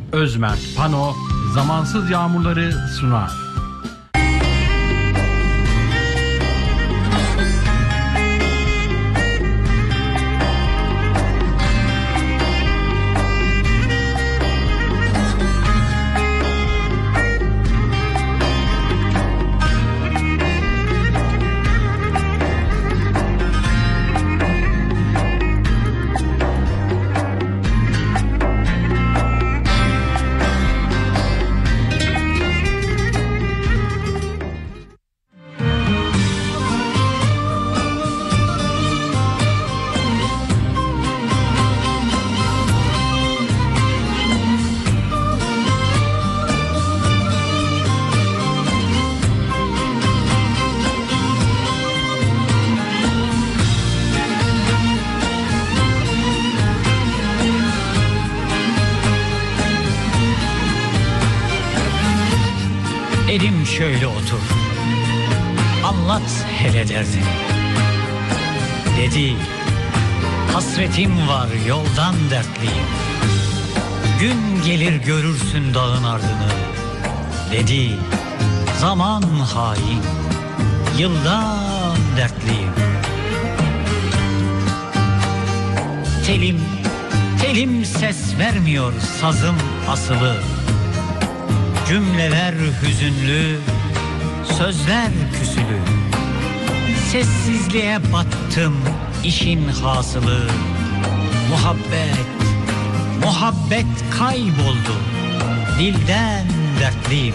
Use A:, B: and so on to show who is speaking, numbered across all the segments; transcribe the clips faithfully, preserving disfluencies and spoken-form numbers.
A: Özmerk Pano zamansız yağmurları sunar.
B: Elim şöyle otur, anlat hele derdini. Dedi, hasretim var yoldan dertliyim. Gün gelir görürsün dağın ardını. Dedi, zaman hain, yıldan dertliyim. Telim, telim ses vermiyor, sazım asılı. Cümleler hüzünlü, sözler küsülü. Sessizliğe battım, işin hasılı. Muhabbet, muhabbet kayboldu. Dilden dertliyim.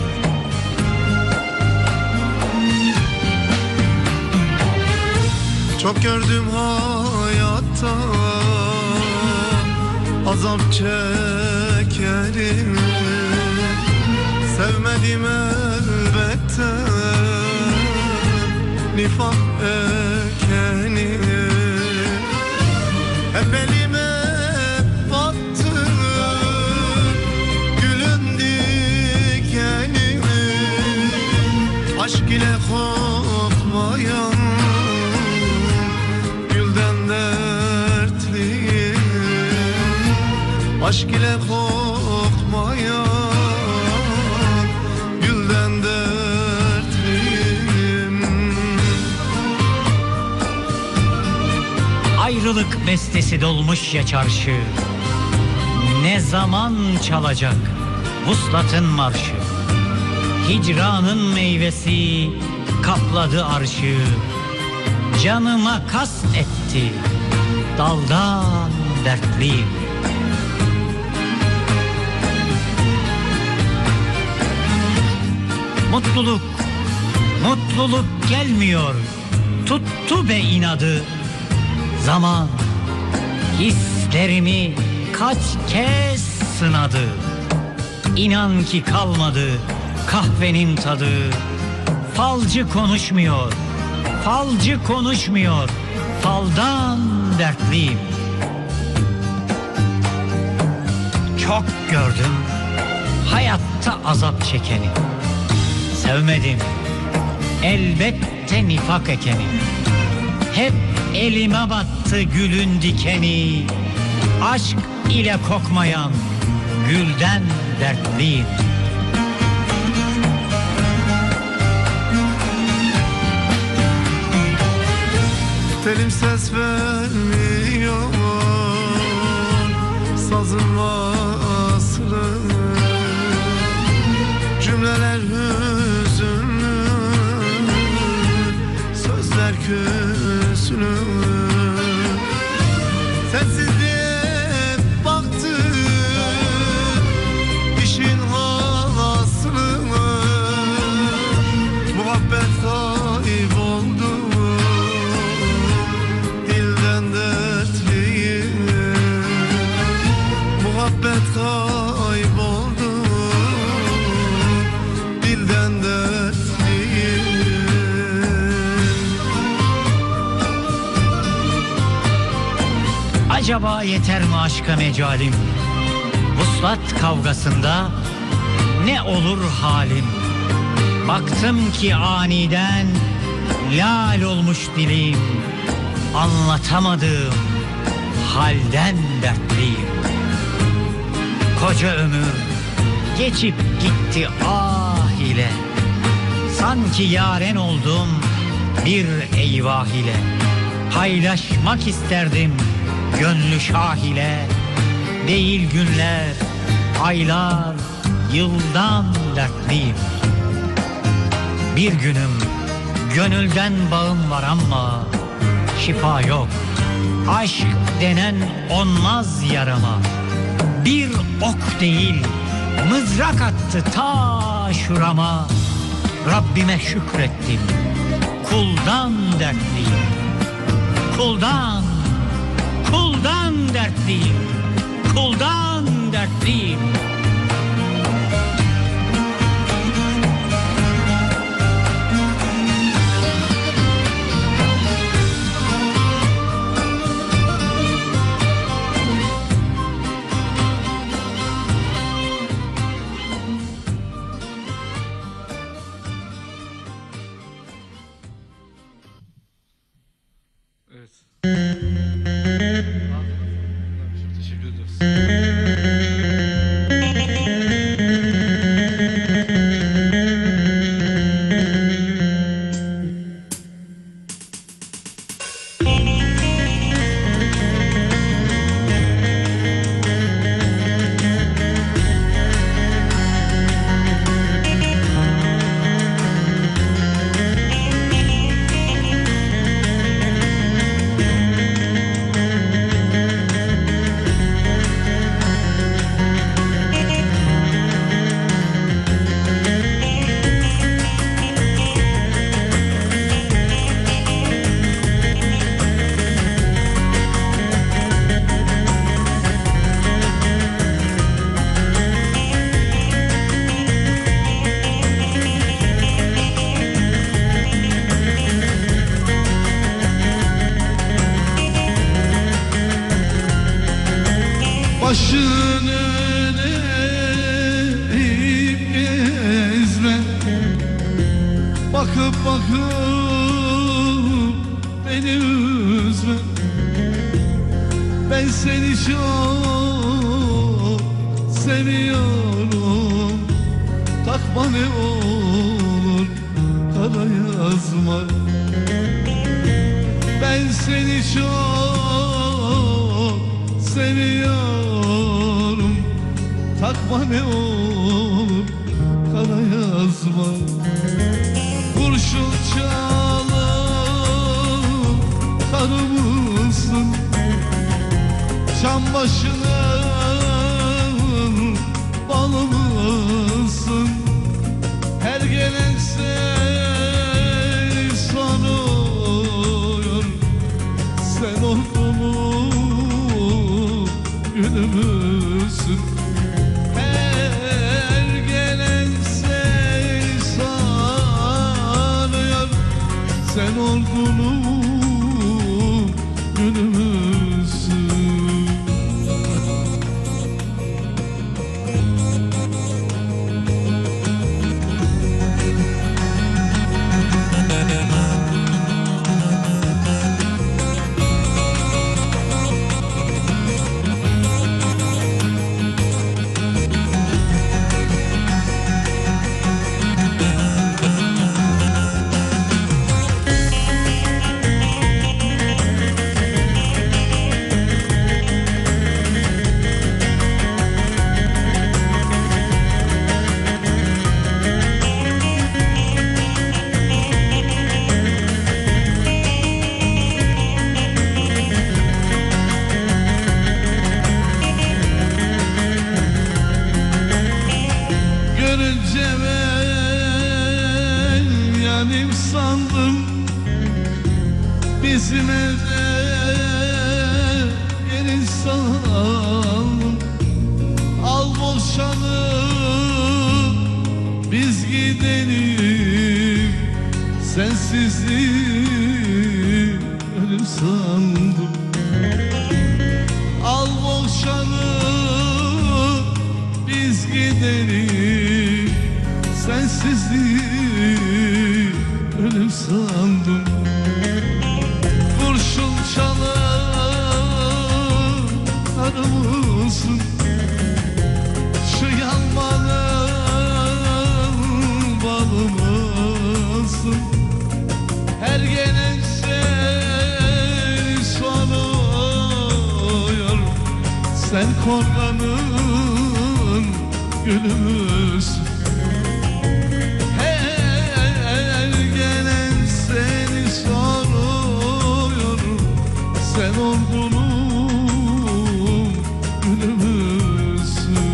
C: Çok gördüm hayatta, azap çekerim. Sevmedim elbette, nifak ekeni. Hep elime battı, gülün dikeni. Aşk ile kokmayan gülden dertliyim. Aşk ile kokmayan
B: ayrılık bestesi dolmuş ya çarşı. Ne zaman çalacak vuslatın marşı? Hicranın meyvesi kapladı arşı. Canıma kast etti, daldan dertliyim. Mutluluk, mutluluk gelmiyor, tuttu be inadı. Zaman hislerimi kaç kez sınadı. İnan ki kalmadı kahvenin tadı. Falcı konuşmuyor, falcı konuşmuyor. Faldan dertliyim. Çok gördüm hayatta azap çekeni. Sevmedim elbette nifak ekeni. Hep elime battı gülün dikeni. Aşk ile kokmayan gülden dertliyim.
C: Telim ses vermiyor, sazım aslı. Cümleler hüzünlü, sözler küsülü. Sensizliğe baktı, işin hasılı. Muhabbet kayboldu, dilden dertliyim. Muhabbet kayboldu, dilden dertliyim.
B: Acaba yeter mi aşka mecalim? Vuslat kavgasında ne olur halim? Baktım ki aniden lal olmuş dilim. Anlatamadığım halden dertliyim. Koca ömür geçip gitti ah ile. Sanki yaren oldum bir eyvah ile. Paylaşmak isterdim gönlü şah ile. Değil günler, aylar, yıldan dertliyim. Bir günüm gönülden bağım var ama şifa yok. Aşk denen onmaz yarama. Bir ok değil mızrak attı ta şurama. Rabbime şükrettim, kuldan dertliyim. Kuldan, kuldan dertliyim. Kuldan dertliyim.
A: Evet. Teşekkür ederiz.
C: Başını eğip gezme, bakıp bakıp beni üzme. Ben seni çok seviyorum. Takma ne olur kara yazma. Ben seni çok seviyorum. Takma ne olur kara yazma. Kurşun çalıp karımızsın. Çam başının balımızsın. Her gelen seni sanıyor. Sen oldu mu günümüzsün. Her gelen seni sanıyor. Sen oldu mu günümüzsün. Görünce ben yanim sandım. Bizim evde yeni sandım. Al boşanıp biz gidelim. Sensizliği ölüm sandım. Al boşanıp biz gidelim. Sensizliği ölüm sandım. Kurşun çalıp arımızsın. Şu yanmanın Sen korkanın gülümüz. Her gelen seni soruyor, sen ordunun gülümüzsün.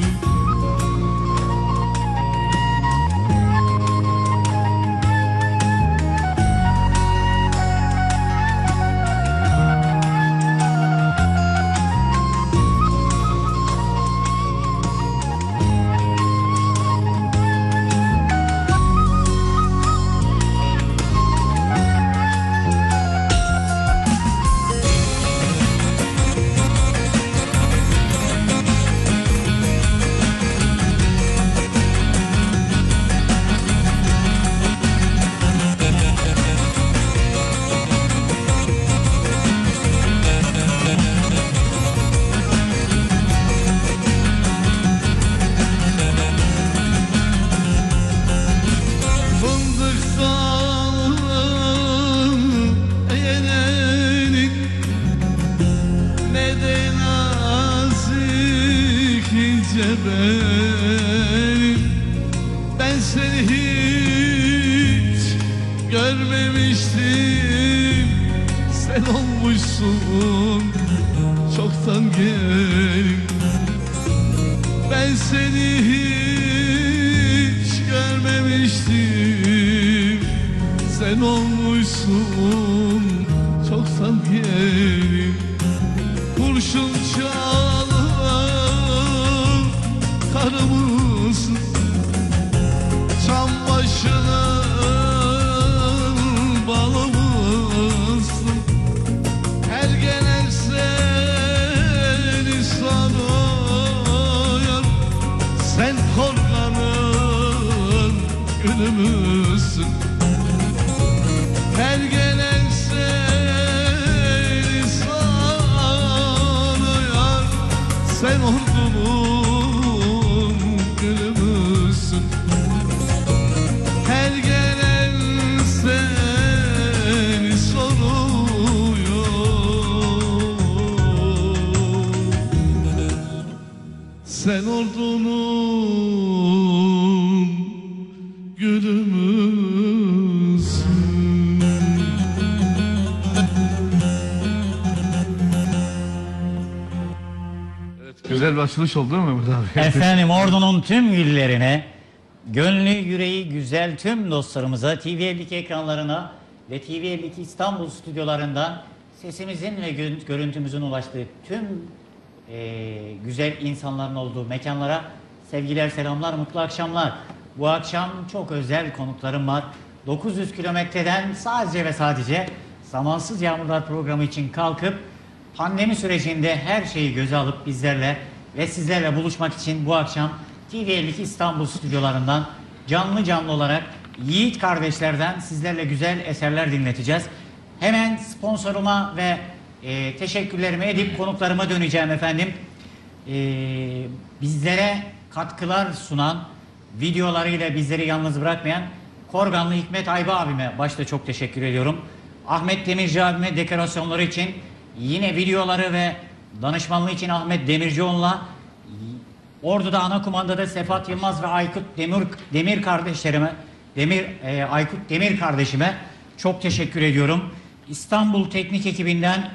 C: Benim, ben seni hiç görmemiştim. Sen olmuşsun çoktan gelin. Ben seni hiç görmemiştim. Sen olmuşsun çoktan gelin. Kurşun çalar karımızın, çam başının balımızın. Her gelen seni sanıyor, sen korkanın gülümüzsün. Her gelen seni sanıyor, sen ordunun gülümüzsün. Her gelen seni soruyor, sen ordunun gülümüzsün. Güzel bir açılış oldu değil mi Mehmet abi?
B: Efendim ordunun tüm güllerine, gönlü yüreği güzel tüm dostlarımıza, T V elli iki ekranlarına ve T V elli iki İstanbul stüdyolarından sesimizin ve gö- görüntümüzün ulaştığı tüm e, güzel insanların olduğu mekanlara sevgiler, selamlar, mutlu akşamlar. Bu akşam çok özel konuklarım var. dokuz yüz kilometreden sadece ve sadece Zamansız Yağmurlar programı için kalkıp pandemi sürecinde her şeyi göze alıp bizlerle ve sizlerle buluşmak için bu akşam T V elli iki İstanbul stüdyolarından canlı canlı olarak Yiğit kardeşlerden sizlerle güzel eserler dinleteceğiz. Hemen sponsoruma ve e, teşekkürlerimi edip konuklarıma döneceğim efendim. E, bizlere katkılar sunan, videolarıyla bizleri yalnız bırakmayan Korganlı Hikmet Ayba abime başta çok teşekkür ediyorum. Ahmet Demirci abime dekorasyonları için, yine videoları ve danışmanlığı için Ahmet Demircioğlu'na, Ordu'da ana kumandada Sefat Yılmaz ve Aykut Demir, Demir kardeşlerime, Demir e, Aykut Demir kardeşime çok teşekkür ediyorum. İstanbul Teknik ekibinden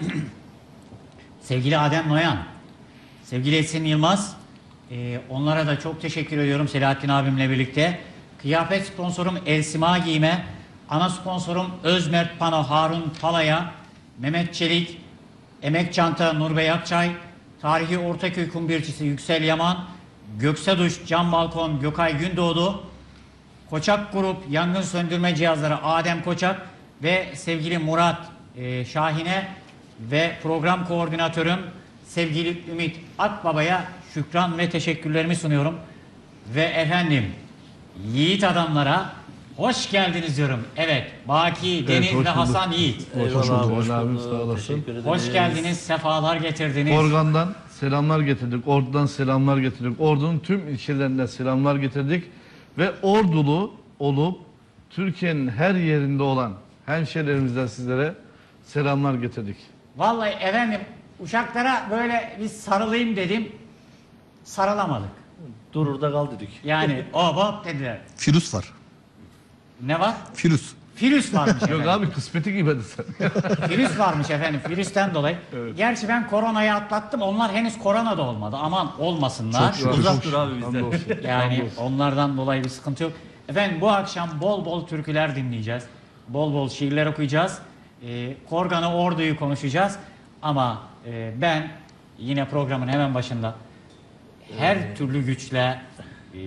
B: sevgili Adem Noyan, sevgili Esin Yılmaz, e, onlara da çok teşekkür ediyorum Selahattin abimle birlikte. Kıyafet sponsorum Elsima Giyime, ana sponsorum Özmert Pano Harun Pala'ya, Mehmet Çelik, Emek Çanta Nurbey Akçay, Tarihi Ortaköy Kumbircisi Yüksel Yaman, Gökse Duş Cam Balkon Gökay Gündoğdu, Koçak Grup Yangın Söndürme Cihazları Adem Koçak ve sevgili Murat e, Şahin'e ve program koordinatörüm sevgili Ümit Akbaba'ya şükran ve teşekkürlerimi sunuyorum. Ve efendim Yiğit adamlara hoş geldiniz diyorum. Evet, Baki, Deniz
C: Evet,
B: ve
C: hoş
B: Hasan Yiğit.
C: Hoş bulduk. Hoş abim, sağ olasın.
B: Hoş geldiniz, sefalar getirdiniz.
C: Organ'dan selamlar getirdik. Ordu'dan selamlar getirdik. Ordu'nun tüm ilçelerinden selamlar getirdik. Ve Ordulu olup Türkiye'nin her yerinde olan hemşehrilerimizden sizlere selamlar getirdik.
B: Vallahi efendim Uşaklara böyle bir sarılayım dedim. Sarılamadık.
D: Durur da kal dedik.
B: Yani hop hop dediler.
E: Firus var.
B: Ne var?
E: Firus.
B: Virüs varmış
C: Yok
B: efendim.
C: abi kısmeti gibi hadi sen.
B: Virüs varmış efendim. Virüsten dolayı. Gerçi ben koronayı atlattım. Onlar henüz korona da olmadı. Aman olmasınlar.
E: Çok
D: Uzak dur abi bizden.
C: Hamdolsun.
B: Yani onlardan dolayı bir sıkıntı yok. Efendim bu akşam bol bol türküler dinleyeceğiz. Bol bol şiirler okuyacağız. Ee, Korgan'ı, Ordu'yu konuşacağız. Ama e, ben yine programın hemen başında her türlü güçle e,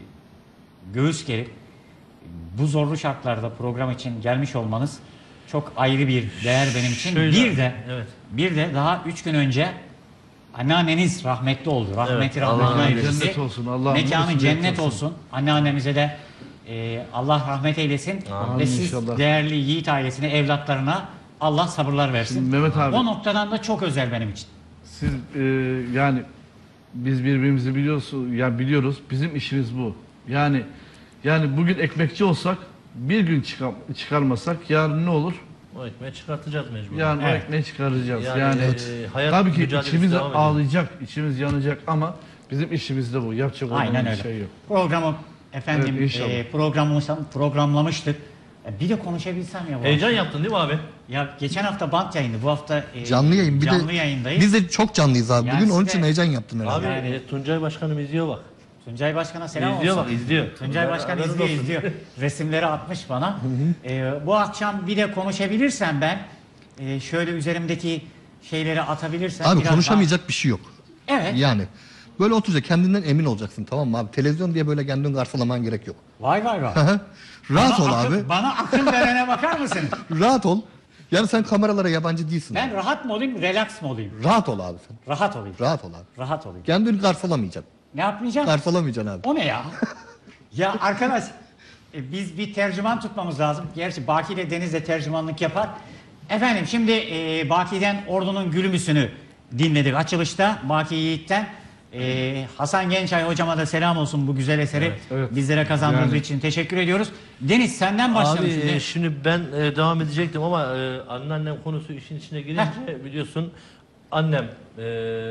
B: göğüs gerip bu zorlu şartlarda program için gelmiş olmanız çok ayrı bir değer benim için.
D: Şöyle,
B: bir de
D: evet.
B: bir de daha üç gün önce anneanneniz rahmetli oldu. Rahmeti
D: Evet,
B: rahmetine
D: Allah
B: eylesin.
C: cennet olsun, Allah
B: Mekanı
C: mesut
B: cennet
C: eylesin.
B: olsun. Anneannemize de e, Allah rahmet eylesin.
C: Amin
B: Ve siz
C: inşallah.
B: değerli Yiğit ailesine, evlatlarına Allah sabırlar versin.
C: Şimdi Mehmet abi-
B: O noktadan da çok özel benim için.
C: Siz e, yani biz birbirimizi biliyorsun ya biliyoruz. Bizim işimiz bu. Yani yani bugün ekmekçi olsak bir gün çıkar, çıkarmasak yarın ne olur?
D: O ekmeği çıkartacağız mecbur.
C: Yarın
B: Evet.
C: o ekmeği çıkaracağız.
D: Yani,
C: Yani,
D: e, hayat
C: tabii ki
D: mücadelesi
C: içimiz
D: devam ediyor.
C: ağlayacak, içimiz yanacak ama bizim işimiz de bu. Yapacak olan
B: Aynen
C: bir
B: öyle.
C: şey yok.
B: Programı efendim
C: Evet, inşallah.
B: e, programlamıştım, programlamıştık. E, bir de konuşabilsem ya bu
D: Heyecan
B: akşam.
D: yaptın değil mi abi?
B: Ya geçen hafta bant yayını, bu hafta e,
E: Canlı yayın. Bir
B: canlı
E: de
B: yayındayız.
E: biz de çok canlıyız abi.
B: Yani
E: Bugün onun
B: size-
E: için heyecan yaptın herhalde.
D: Abi
B: Yani-
D: e, Tuncay Başkanım izliyor bak.
B: Tuncay Başkan'a selam
D: izliyor
B: olsun.
D: bak izliyor.
B: Tuncay Başkan
D: Haberiniz
B: izliyor
D: olsun.
B: izliyor. Resimleri atmış bana. Ee, bu akşam bir de konuşabilirsem ben e, şöyle üzerimdeki şeyleri atabilirsem.
E: Abi
B: biraz
E: konuşamayacak bir şey yok.
B: Daha... Evet.
E: Yani böyle oturacak kendinden emin olacaksın, tamam mı abi? Televizyon diye böyle kendini karşılaman gerek yok.
B: Vay vay vay.
E: Rahat
B: Bana
E: ol
B: akıl-
E: abi.
B: Bana akıl verene bakar mısın?
E: Rahat ol. Yani sen kameralara yabancı değilsin.
B: Ben rahat mı olayım, relax mı olayım?
E: Rahat ol abi sen.
B: Rahat olayım.
E: Rahat ol abi.
B: Rahat olayım.
E: Kendini karşılamayacaksın.
B: Ne yapmayacağım?
E: Karşılamayacaksın abi.
B: O ne ya? Ya arkadaş e, biz bir tercüman tutmamız lazım. Gerçi Baki ile Deniz de tercümanlık yapar. Efendim şimdi e, Baki'den Ordu'nun Gülümüsünü dinledik açılışta. Baki Yiğit'ten. E, Hasan Gençay hocama da selam olsun bu güzel eseri
C: Evet, evet.
B: bizlere kazandırdığı
C: Yani.
B: için teşekkür ediyoruz. Deniz senden başlayalım
D: Abi
B: şimdi.
D: e, şimdi ben e, devam edecektim ama e, anneannem konusu işin içine girince biliyorsun annem e,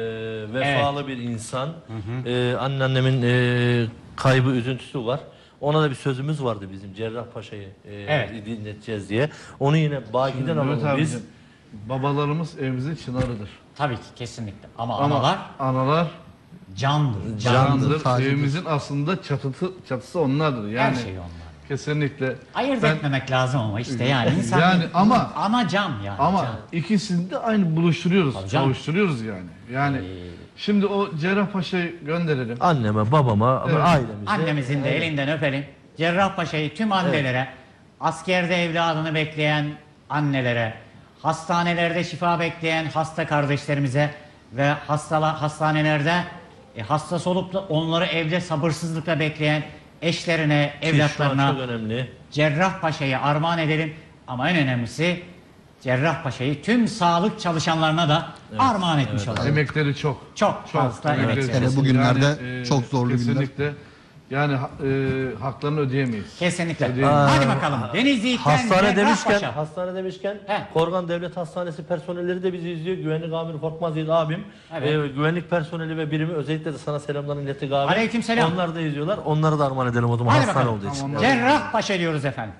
D: vefalı bir insan. E, anneannemin e, kaybı üzüntüsü var. Ona da bir sözümüz vardı bizim Cerrahpaşa'yı e,
B: Evet.
D: dinleteceğiz diye. Onu yine Baki'den
C: Mehmet
D: alalım biz.
C: abicim, babalarımız evimizin çınarıdır.
B: Tabii ki kesinlikle. Ama,
C: Ama
B: analar
C: analar
B: candır.
E: Can-
B: Candır.
C: candır.
E: tacıdır.
C: Evimizin aslında çatısı çatısı onlardır. Yani
B: Her şey onlar.
C: kesinlikle.
B: Ayırt
C: Ben-
B: etmemek lazım ama işte yani insan
C: Yani ama-
B: ana can yani.
C: Ama
B: can.
C: ikisini de aynı buluşturuyoruz.
B: Tabii canım.
C: Kavuşturuyoruz yani. Yani şimdi o Cerrahpaşa'yı gönderelim.
D: Anneme, babama,
C: Evet.
D: ailemize.
B: Annemizin de elinden öpelim. Cerrahpaşa'yı tüm annelere, askerde evladını bekleyen annelere, hastanelerde şifa bekleyen hasta kardeşlerimize ve hastala, hastanelerde e, hastası olup da onları evde sabırsızlıkla bekleyen eşlerine,
D: Ki şu an
B: evlatlarına
D: çok önemli.
B: Cerrahpaşa'yı armağan edelim. Ama en önemlisi Cerrahpaşa'yı tüm sağlık çalışanlarına da armağan etmiş olalım.
C: Emekleri çok.
B: Çok fazla
C: emekleri
B: emek
C: çok.
B: verin.
E: Hele bugünlerde
C: Yani, e,
E: çok zorlu günler.
C: Kesinlikle. Yani ha- e, haklarını ödeyemeyiz.
B: Kesinlikle.
C: Ödeyeyim.
B: Hadi bakalım. Denizli'den
D: Hastane demişken,
B: Cerrahpaşa.
D: hastane demişken
B: He.
D: Korgan Devlet Hastanesi personelleri de bizi izliyor. Güvenlik amiri Korkmaz Yiğit abim.
B: Evet.
D: Ee, güvenlik personeli ve birimi özellikle de sana selamlarını iletti abi.
B: Aleykümselam.
D: Onlar da izliyorlar. Onları da armağan edelim o zaman
B: Hadi
D: hastane
B: bakalım.
D: olduğu için.
C: Tamam.
B: Cerrahpaşa diyoruz efendim.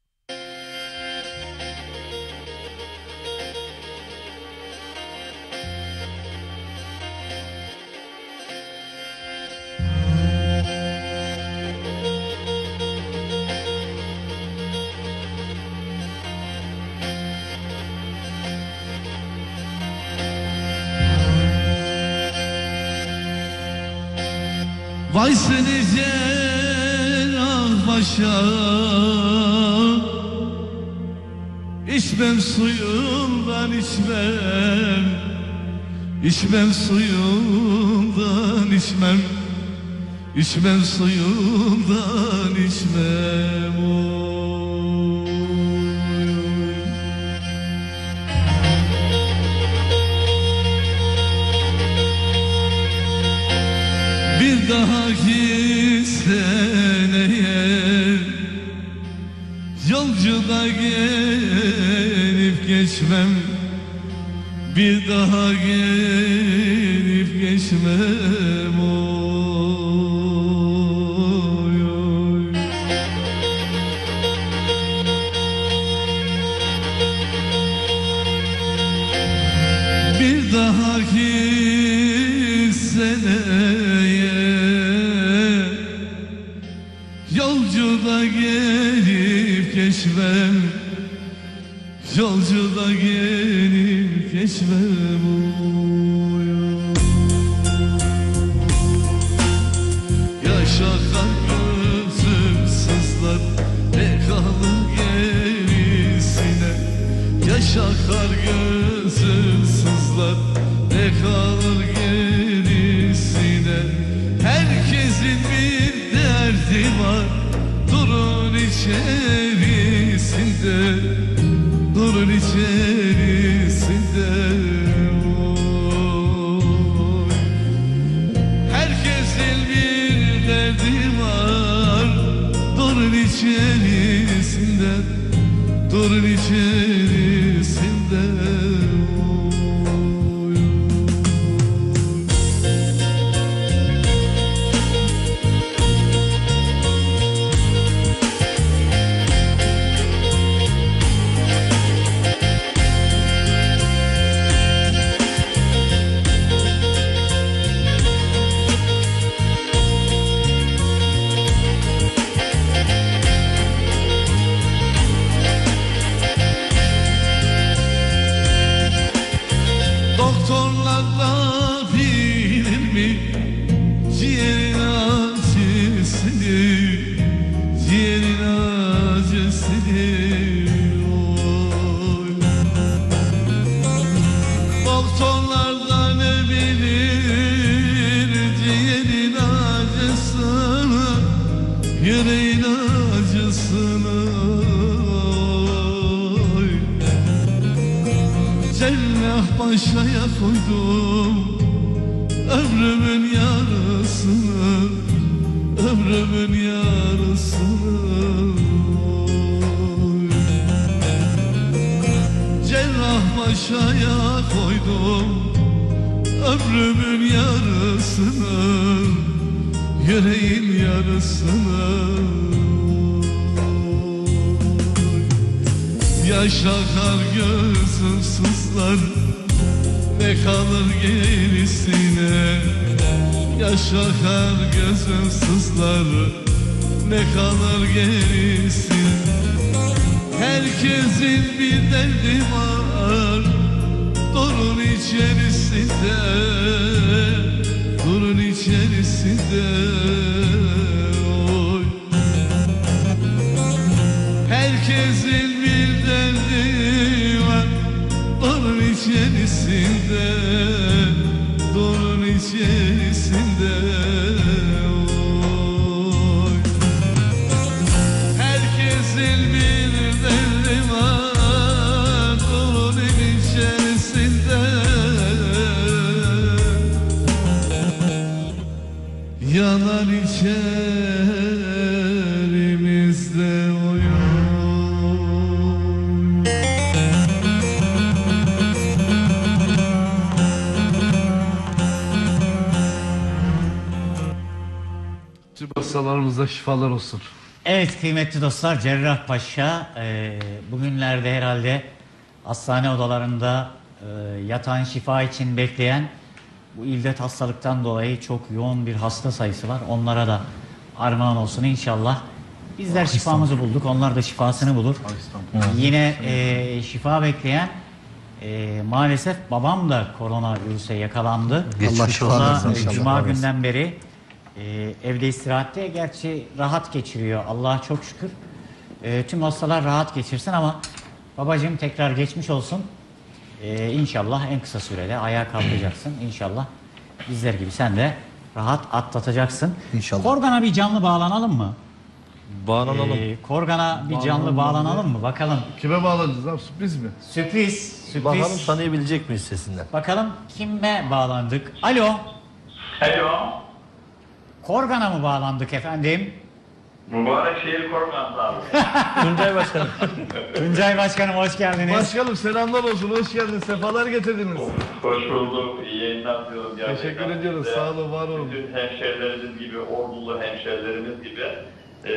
F: Vay seni Cerrahpaşa, İçmem suyundan içmem, İçmem suyundan içmem, İçmem suyundan içmem. Oy. Bir dahaki seneye yolcuda gelip geçmem, Bir daha gelip geçmem oy, oy. Bir dahaki seneye yolcuda gelip geçmem, yolcuda gelip geçmem oy. Yaşakar gözüm sızlar, ne kalır gerisine. Yaşakar gözüm sızlar, ne kalır gerisine. Herkesin bir derdi var, durun içerisinde, durun içerisinde oy. Herkesin bir derdi var, durun içerisinde, durun içerisinde oy. Doktorlar da bilir mi ciğerin acısını, ciğerin acısını oy. Doktorlar da ne bilir ciğerin acısını, yüreğin acısını oy. Cerrah başaya koydum ömrümün yarısını, ömrümün yarısını oy. Cerrah başaya koydum ömrümün yarısını, yüreğin yarısını oy. Yaş akar gözüm sızlar, ne kalır gerisine. Yaş akar gözüm sızlar, ne kalır gerisine. Herkesin bir derdi var, durun içerisinde, durun içerisinde oy. Herkesin bir derdi var, durun içerisinde, durun içerisinde oy. Herkesin bir derdi var, durun içerisinde, yanar içerimizde oy.
C: Tüm hastalarımıza şifalar olsun.
B: Evet kıymetli dostlar, Cerrahpaşa e, bugünlerde herhalde hastane odalarında e, yatan, şifa için bekleyen, bu ildet hastalıktan dolayı çok yoğun bir hasta sayısı var. Onlara da armağan olsun inşallah. Bizler şifamızı bulduk, onlar da şifasını bulur. Yine e, şifa bekleyen e, maalesef babam da koronavirüse yakalandı.
E: Allah şifa
B: O da,
E: versin
B: e,
E: inşallah.
B: Cuma günden beri e, evde istirahatte, gerçi rahat geçiriyor Allah'a çok şükür. E, tüm hastalar rahat geçirsin ama babacığım tekrar geçmiş olsun. E, inşallah en kısa sürede ayağa kalkacaksın. İnşallah bizler gibi sen de rahat atlatacaksın.
E: İnşallah.
B: Korgan'a bir canlı bağlanalım mı?
D: Bağlanalım.
B: E, Korgan'a bir canlı bağlanalım mı? Bakalım.
C: Kime bağlanacağız abi, sürpriz mi?
B: Sürpriz. Sürpriz.
D: Bakalım tanıyabilecek miyiz sesinden?
B: Bakalım kime bağlandık? Alo.
G: Alo.
B: Korgan'a mı bağlandık efendim?
G: Mübarek şehir Korkmaz abi.
D: Tuncay Başkanım.
B: Tuncay Başkanım hoş geldiniz.
C: Başkanım selamlar olsun, hoş geldiniz, sefalar getirdiniz.
G: Hoş bulduk. İyi yayınlar diliyorum. Gerçekten.
C: Teşekkür ediyoruz,
G: Size,
C: sağ olun, var olun.
G: Bütün hemşehrilerimiz gibi, ordulu hemşehrilerimiz gibi e,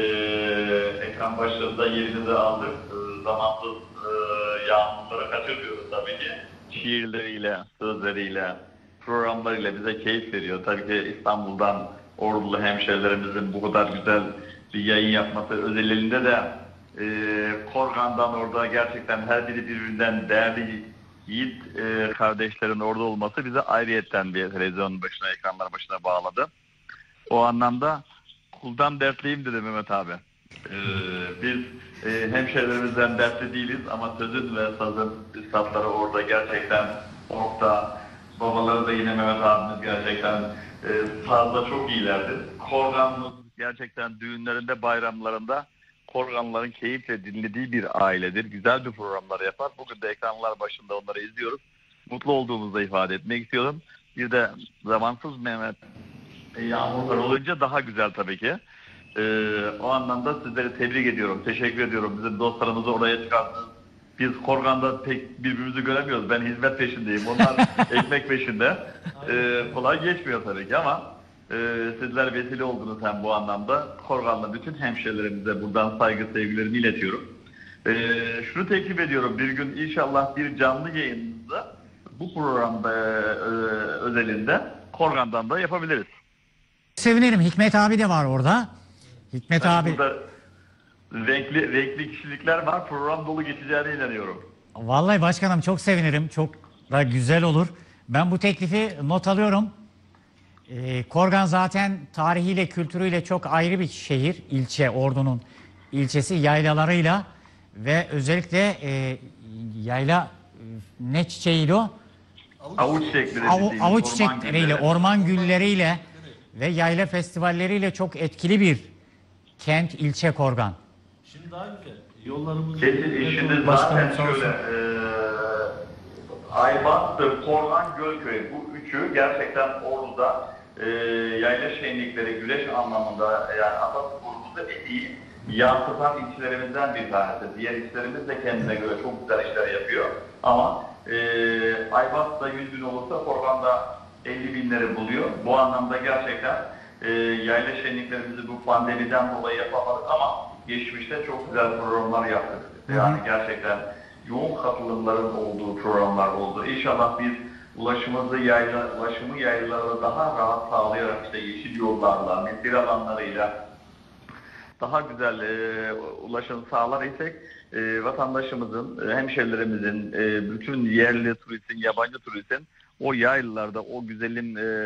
G: ekran başlarında yerimizi aldık. E, zamansız e, yağmurları kaçırmıyoruz tabii ki. Şiirleriyle, sözleriyle, programlarıyla bize keyif veriyor. Tabii ki İstanbul'dan ordulu hemşehrilerimizin bu kadar güzel bir yayın yapması özelliğinde de e, Korgan'dan orada gerçekten her biri birbirinden değerli yiğit e, kardeşlerin orada olması bize ayrıyetten bir televizyon başına, ekranlar başına bağladı. O anlamda kuldan dertliyim dedi Mehmet abi. E, biz e, hemşehrilerimizden dertli değiliz ama sözün ve sazın üstadları orada gerçekten orta, babaları da yine Mehmet abimiz gerçekten e, sazda çok iyilerdir. Korgan'ımız gerçekten düğünlerinde, bayramlarında Korganlıların keyifle dinlediği bir ailedir. Güzel bir programlar yapar. Bugün de ekranlar başında onları izliyoruz. Mutlu olduğumuzu da ifade etmek istiyorum. Bir de zamansız Mehmet yağmurlar olunca daha güzel tabii ki. Ee, o anlamda sizleri tebrik ediyorum. Teşekkür ediyorum. Bizim dostlarımızı oraya çıkardınız. Biz Korgan'da pek birbirimizi göremiyoruz. Ben hizmet peşindeyim. Onlar ekmek peşinde. Ee, kolay geçmiyor tabii ki ama Ee, sizler vesile oldunuz hem bu anlamda. Korganlı bütün hemşehrilerimize buradan saygı sevgilerimi iletiyorum. Ee, şunu teklif ediyorum. Bir gün inşallah bir canlı yayınımızda bu programda e, özelinde Korgan'dan da yapabiliriz.
B: Sevinirim. Hikmet abi de var orada. Hikmet
G: Yani
B: abi.
G: burada renkli, renkli kişilikler var. Program dolu geçeceğine inanıyorum.
B: Vallahi başkanım çok sevinirim. Çok da güzel olur. Ben bu teklifi not alıyorum. Ee, Korgan zaten tarihiyle, kültürüyle çok ayrı bir şehir, ilçe, Ordu'nun ilçesi yaylalarıyla ve özellikle e, yayla e, ne çiçeğiydi o?
G: Avuç çiçekleri.
B: Avu,
G: dediğimiz
B: avuç
G: orman
B: çiçekleriyle,
G: gülleri.
B: orman gülleriyle ve yayla festivalleriyle çok etkili bir kent, ilçe Korgan.
D: Şimdi daha güzel. Yollarımız...
G: Kesin işiniz
D: Başkanım
G: zaten
D: sağ olsun.
G: şöyle. E, Aybat'tır, Korgan, Gölköy. Bu üçü gerçekten Ordu'da e, yayla şenlikleri, güreş anlamında yani Ataspor'umuzda en iyi yansıtan ilçelerimizden bir tanesi. Diğer ilçelerimiz de kendine göre çok güzel işler yapıyor. Ama e, Aybat'ta yüz bin olursa Korgan'da elli binleri buluyor. Bu anlamda gerçekten e, yayla şenliklerimizi bu pandemiden dolayı yapamadık ama geçmişte çok güzel programlar yaptık. Yani gerçekten yoğun katılımların olduğu programlar oldu. İnşallah biz ulaşımımızı yayla, ulaşımı yaylalara daha rahat sağlayarak işte yeşil yollarla, mesire alanlarıyla daha güzel e, ulaşım sağlar isek e, vatandaşımızın, e, hemşehrilerimizin, e, bütün yerli turistin, yabancı turistin o yaylalarda o güzelim e,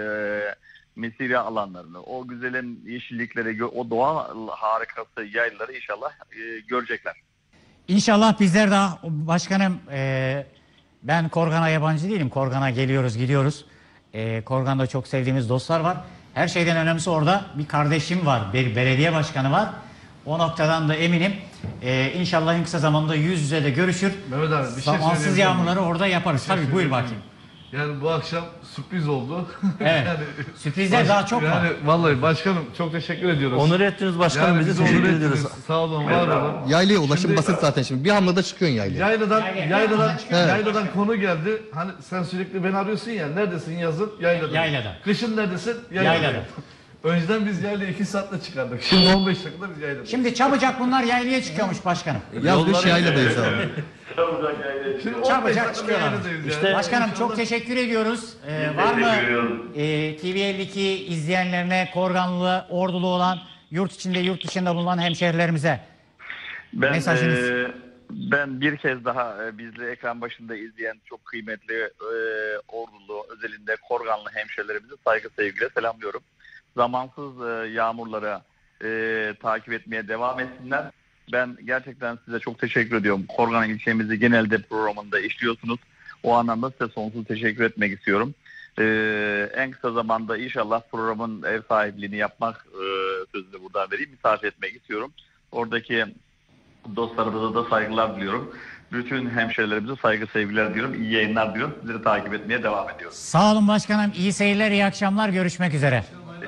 G: mesire alanlarını, o güzelim yeşillikleri, o doğa harikası yaylaları inşallah e, görecekler.
B: İnşallah bizler de başkanım e, ben Korgan'a yabancı değilim. Korgan'a geliyoruz gidiyoruz. E, Korgan'da çok sevdiğimiz dostlar var. Her şeyden önemlisi orada bir kardeşim var. Bir belediye başkanı var. O noktadan da eminim. E, inşallah en kısa zamanda yüz yüze de görüşür.
C: Mehmet abi bir şey
B: Zamansız
C: söyleyebilir
B: yağmurları
C: miyim?
B: orada yaparız.
C: Bir şey
B: Tabii buyur
C: söyleyebilir
B: bakayım.
C: miyim? Yani bu akşam sürpriz oldu.
B: Evet. Sürprizler
C: baş-
B: daha çok
C: yani,
B: var.
C: Vallahi başkanım çok teşekkür ediyoruz.
D: Onur ettiniz başkanım,
C: Yani
D: bizi
C: bizi onur
D: teşekkür
C: ettiniz.
D: ediyoruz.
C: Sağ olun, var olun.
E: Yaylaya ulaşım
C: Şimdi-
E: basit zaten şimdi. Bir hamlada çıkıyorsun yaylaya.
C: Yayladan,
B: Yayla-
C: yayladan,
E: Evet.
C: yayladan konu geldi. Hani sen sürekli beni arıyorsun ya. Neredesin yazın? Yaylada.
B: Yaylada.
C: Kışın neredesin? Yaylada.
B: Yaylada.
C: Önceden biz yaylaya iki saatte çıkardık. Şimdi on beş dakikada biz yaylada.
B: Şimdi çabucak bunlar yaylaya çıkıyormuş başkanım.
E: Yaz kış yayladayız abi.
G: Çabucak yayla
C: Şimdi
B: Çabucak
C: on beş dakikada
B: çıkıyorlar.
C: yayladayız yani.
D: İşte-
B: Başkanım çok
C: İnşallah-
B: teşekkür ediyoruz. Ee,
G: Biz
B: var mı
G: teşekkür ediyoruz.
B: e, T V elli iki izleyenlerine, Korganlı, Ordulu olan, yurt içinde yurt dışında bulunan hemşehrilerimize
G: Ben,
B: mesajınız?
G: e, ben bir kez daha e, bizleri ekran başında izleyen çok kıymetli e, Ordulu, özelinde Korganlı hemşehrilerimizi saygı sevgiyle selamlıyorum. Zamansız e, yağmurları e, takip etmeye devam etsinler. Ben gerçekten size çok teşekkür ediyorum. Korgan ilçemizi genelde programında işliyorsunuz. O anlamda size sonsuz teşekkür etmek istiyorum. Ee, en kısa zamanda inşallah programın ev sahipliğini yapmak e, sözünü buradan vereyim. Misafir etmek istiyorum. Oradaki dostlarımıza da saygılar diliyorum. Bütün hemşehrilerimize saygı sevgiler diyorum. İyi yayınlar diyorum. Sizleri takip etmeye devam ediyoruz.
B: Sağ olun başkanım. İyi seyirler, iyi akşamlar. Görüşmek üzere.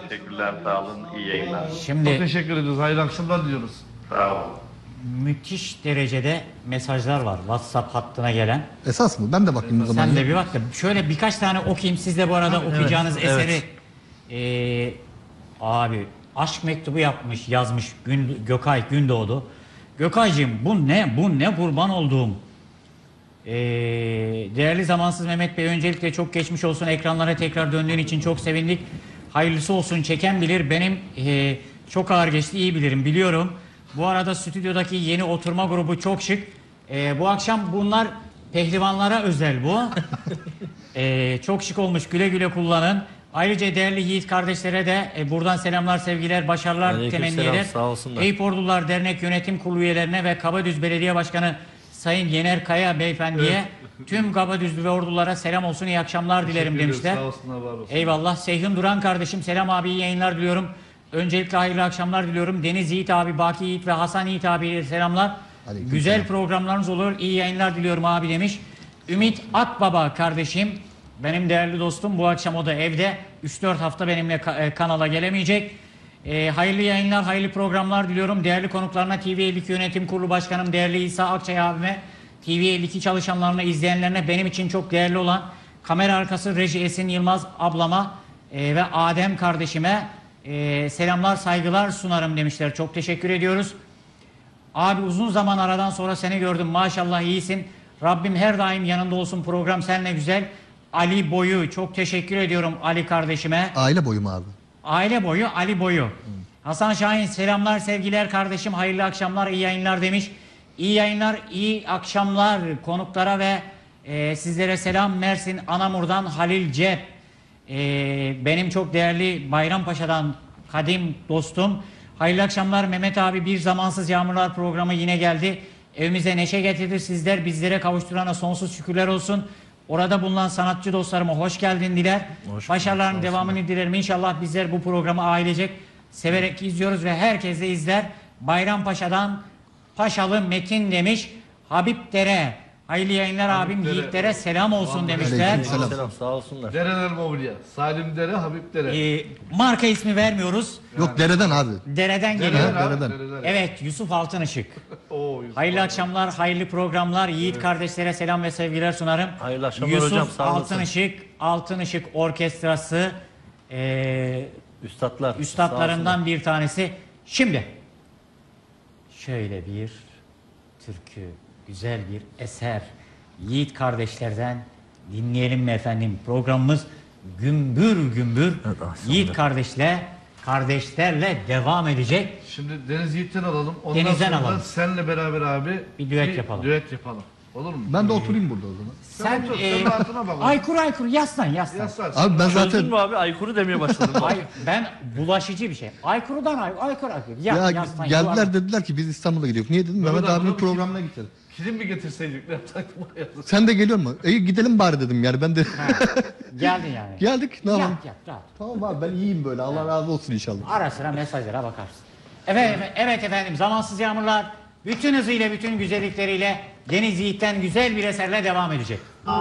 G: Teşekkürler, sağ olun, iyi yayınlar.
C: Çok
B: Şimdi
C: teşekkür ediyoruz. Hayırlı akşamlar diliyoruz.
G: Sağ olun.
B: müthiş derecede mesajlar var WhatsApp hattına gelen.
E: Esas mı? Ben de bakayım o zaman.
B: Sen
E: ya.
B: de bir bak da şöyle birkaç tane okuyayım. Siz de bu arada okuyacağınız
D: evet.
B: eseri eee, abi aşk mektubu yapmış, yazmış Gün, Gökay Gündoğdu. Gökaycığım bu ne? Bu ne kurban olduğum. Eee, değerli zamansız Mehmet Bey, öncelikle çok geçmiş olsun. Ekranlara tekrar döndüğün için çok sevindik. Hayırlısı olsun. Çeken bilir. Benim eee, çok ağır geçti, iyi bilirim, biliyorum. Bu arada stüdyodaki yeni oturma grubu çok şık. Eee, bu akşam bunlar pehlivanlara özel bu. Eee, çok şık olmuş. Güle güle kullanın. Ayrıca değerli Yiğit kardeşlere de e, buradan selamlar, sevgiler, başarılar
D: Aleykümselam,
B: temenni eder.
D: sağ olsunlar.
B: Eyüp Ordular Dernek Yönetim Kurulu üyelerine ve Kabadüz Belediye Başkanı Sayın Yener Kaya Beyefendi'ye, tüm Kabadüzlü ve Ordulara selam olsun, iyi akşamlar dilerim
C: Teşekkür ederiz,
B: demişler.
C: Sağ olsunlar, var olsun.
B: Eyvallah. Seyhun Duran kardeşim, selam abi, iyi yayınlar diliyorum. Öncelikle hayırlı akşamlar diliyorum. Deniz Yiğit abi, Baki Yiğit ve Hasan Yiğit abiye selamlar.
E: Aleyküm
B: Güzel
E: selam.
B: programlarınız olur, iyi yayınlar diliyorum abi demiş. Ümit Akbaba kardeşim, benim değerli dostum, bu akşam o da evde. üç dört hafta benimle ka- e, kanala gelemeyecek. E, hayırlı yayınlar, hayırlı programlar diliyorum. Değerli konuklarına, T V elli iki Yönetim Kurulu Başkanım değerli İsa Akçay abime, T V elli iki çalışanlarına, izleyenlerine, benim için çok değerli olan kamera arkası reji Esin Yılmaz ablama e, ve Adem kardeşime e, selamlar, saygılar sunarım demişler. Çok teşekkür ediyoruz. Abi uzun zaman aradan sonra seni gördüm. Maşallah iyisin. Rabbim her daim yanında olsun. Program seninle güzel. Ali Boyu, çok teşekkür ediyorum Ali kardeşime.
E: Aile boyu mu abi?
B: Aile boyu, Ali Boyu. Hasan Şahin, selamlar, sevgiler kardeşim. Hayırlı akşamlar, iyi yayınlar demiş. İyi yayınlar, iyi akşamlar konuklara ve e, sizlere selam. Mersin Anamur'dan Halil Cep. E, benim çok değerli Bayrampaşa'dan kadim dostum. Hayırlı akşamlar Mehmet abi, bir zamansız yağmurlar programı yine geldi. Evimize neşe getirdi. Sizler bizlere kavuşturana sonsuz şükürler olsun. Orada bulunan sanatçı dostlarıma hoş geldin diler. Başarıların devamını dilerim. İnşallah bizler bu programı ailecek severek izliyoruz ve herkes de izler. Bayrampaşa'dan Paşalı Metin demiş. Habib Dere. Hayırlı yayınlar abim.
C: Dere.
B: Yiğitlere selam olsun demişler.
E: Aleykümselam.
D: Selam, sağ olsunlar.
C: Dereler Mobilya. Salim Dere, Habib Dere.
B: Ee, marka ismi vermiyoruz.
E: Yok dereden abi.
B: Dereden
C: Dereler
B: geliyor.
C: abi,
E: dereden.
C: dereler.
B: Evet, Yusuf Altınışık.
C: Oo, Yusuf
B: Hayırlı
C: abi.
B: akşamlar, hayırlı programlar. Yiğit kardeşlere selam ve sevgiler sunarım.
D: Hayırlı akşamlar
B: Yusuf
D: hocam, sağ olasın.
B: Altınışık, Altınışık Orkestrası eee
D: Üstadlar. sağ
B: üstadlarından bir tanesi. Şimdi şöyle bir türkü, güzel bir eser Yiğit kardeşlerden dinleyelim mi efendim? Programımız gümbür gümbür
D: Evet, aslında.
B: Yiğit kardeşle, kardeşlerle devam edecek.
C: Şimdi Deniz Yiğit'ten alalım. Ondan
B: Deniz'den
C: sonra
B: alalım.
C: senle beraber abi
B: Bir düet yapalım.
C: Düet yapalım. Olur mu?
E: Ben de oturayım burada o zaman.
B: Sen,
C: otur,
B: eee,
C: sen rahatına bak.
B: Aykur Aykur yaslan yaslan.
C: Yaslan.
E: Abi ben
D: Çözdün
E: zaten
D: mü abi? Aykuru demeye başladım.
B: Ay, ben bulaşıcı bir şey. Aykuru'dan ay, Aykur Aykur. Ya,
E: ya
B: yaslan,
E: geldiler
B: yuvarlan.
E: dediler ki biz İstanbul'a gidiyoruz. Niye dedim?
C: Mehmet
E: Mehmet
C: abi,
E: abinin
C: bu
E: programına gideceğiz.
C: Kilim mi getirseydik ne yapsaydık?
E: Sen de geliyor mu? E gidelim bari dedim yani ben de.
B: Geldin yani.
E: Geldik ne yapalım?
B: Yap yap rahat.
E: Tamam abi ben iyiyim böyle. Allah razı olsun inşallah.
B: Ara sıra mesajlara bakarsın. Evet, evet efendim, zamansız yağmurlar bütün hızıyla, bütün güzellikleriyle Deniz Yiğit'ten güzel bir eserle devam edecek.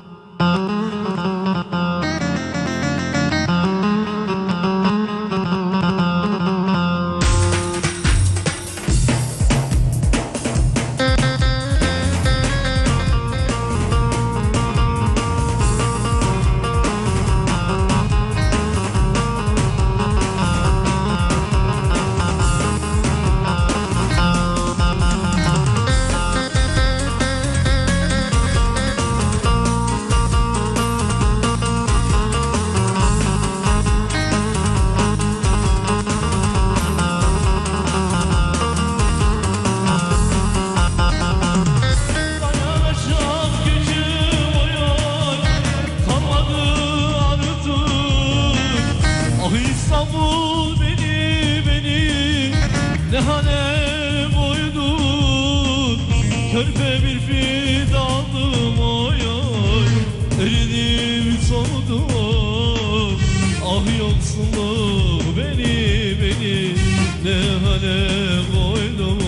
F: Dayanacak gücüm o yok, kalmadı artık. Ah İstanbul beni, beni ne hale koydun. Körpe bir fidandım oy oy, eridim soğudum. Ah yoksulluğu beni, beni ne hale koydun.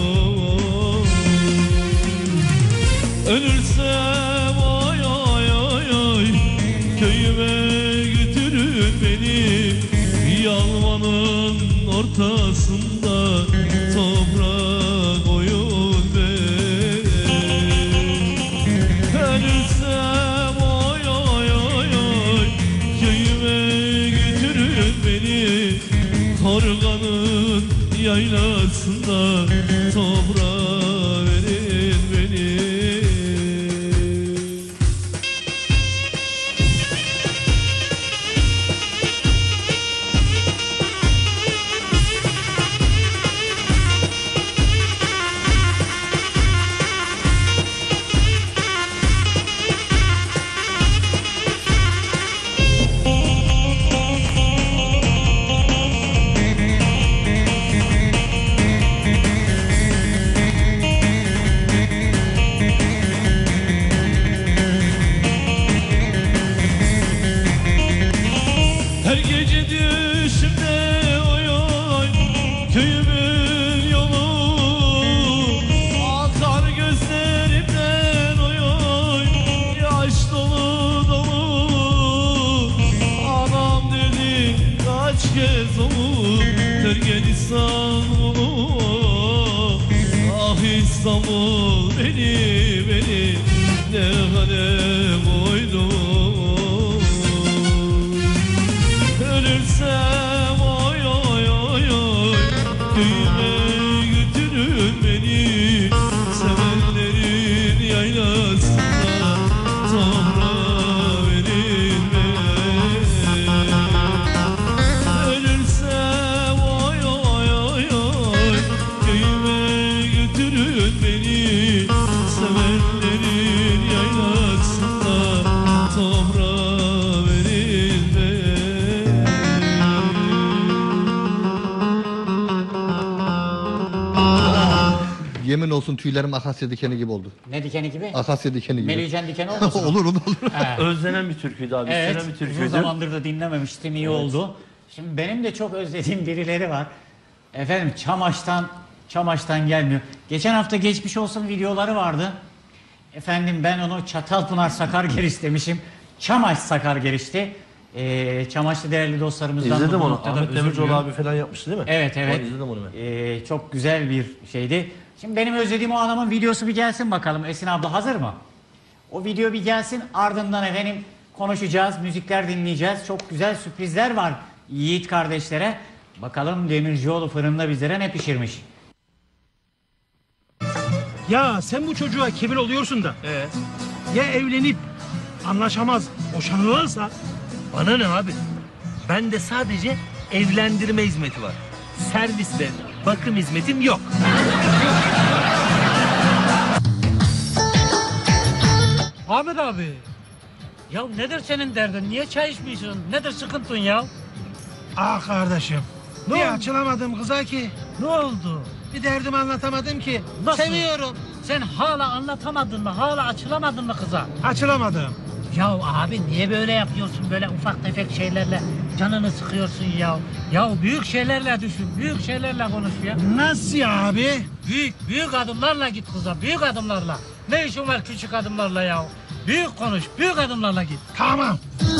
F: Ölürsem ay ay ay ay, köyüme götürün beni. Yalmanın ortasında toprağa koyun beni. Ölürsem oy oy oy oy köyüme götürün beni. Korganın yaylasında toprağa verin beni. Her gece düşümde oy oy köyümün yolu. Akar gözlerimden oy oy yaş dolu dolu. Anam dedi kaç kez olur terk İstanbul'u. Ah İstanbul beni beni ne hale koydu. Ölürsem oy oy oy oy köyüme götürün beni. Sevenlerin yaylasında toprağa verin beni. Ölürsem oy oy oy oy köyüme götürün beni. Sevenlerin yaylasında toprağa verin beni.
E: Yemin olsun tüylerim akasya dikeni gibi oldu.
B: Ne dikeni gibi?
E: Akasya dikeni gibi.
B: Melihcan dikeni olmasın?
E: olur olur olur.
B: He.
D: Özlenen bir türküydü abi.
B: Evet,
D: istenen bir
B: uzun
D: türküydü.
B: zamandır da dinlememiştim, iyi oldu. Şimdi benim de çok özlediğim birileri var. Efendim Çamaş'tan, Çamaş'tan gelmiyor. Geçen hafta geçmiş olsun videoları vardı. Efendim ben onu Çatalpınar Sakargeriş demişim. Çamaş Sakargeriş'ti. Ee, Çamaş'ta değerli dostlarımızdan
D: İzledim
B: bu
D: onu.
B: noktada
D: Ahmet
B: özür
D: Demircioğlu
B: diliyorum.
D: abi falan yapmıştı değil mi?
B: Evet evet.
D: Onu izledim onu ben.
B: Ee, çok güzel bir şeydi. Şimdi benim özlediğim o adamın videosu bir gelsin bakalım. Esin abla hazır mı? O video bir gelsin, ardından efendim konuşacağız, müzikler dinleyeceğiz. Çok güzel sürprizler var Yiğit kardeşlere. Bakalım Demircioğlu fırında bizlere ne pişirmiş?
H: Ya sen bu çocuğa kefil oluyorsun da
D: Evet.
H: ya evlenip anlaşamaz, boşanılırsa?
I: Bana ne abi? Ben de sadece evlendirme hizmeti var. Servis ve bakım hizmetim yok.
H: Ahmet abi. Ya nedir senin derdin? Niye çay içmiyorsun? Nedir sıkıntın ya? Ah kardeşim. Ne bir oldu? Açılamadım kıza ki. Ne oldu? Bir derdimi anlatamadım ki. Nasıl? Seviyorum.
J: Sen hala anlatamadın mı? Hala açılamadın mı kıza?
H: Açılamadım.
J: Ya abi niye böyle yapıyorsun? Böyle ufak tefek şeylerle canını sıkıyorsun ya. Ya büyük şeylerle düşün. Büyük şeylerle konuş ya.
H: Nasıl ya abi?
J: Büyük, büyük adımlarla git kıza. Büyük adımlarla. Ne işin var küçük adımlarla ya? Büyük konuş. Büyük adımlarla git.
H: Tamam.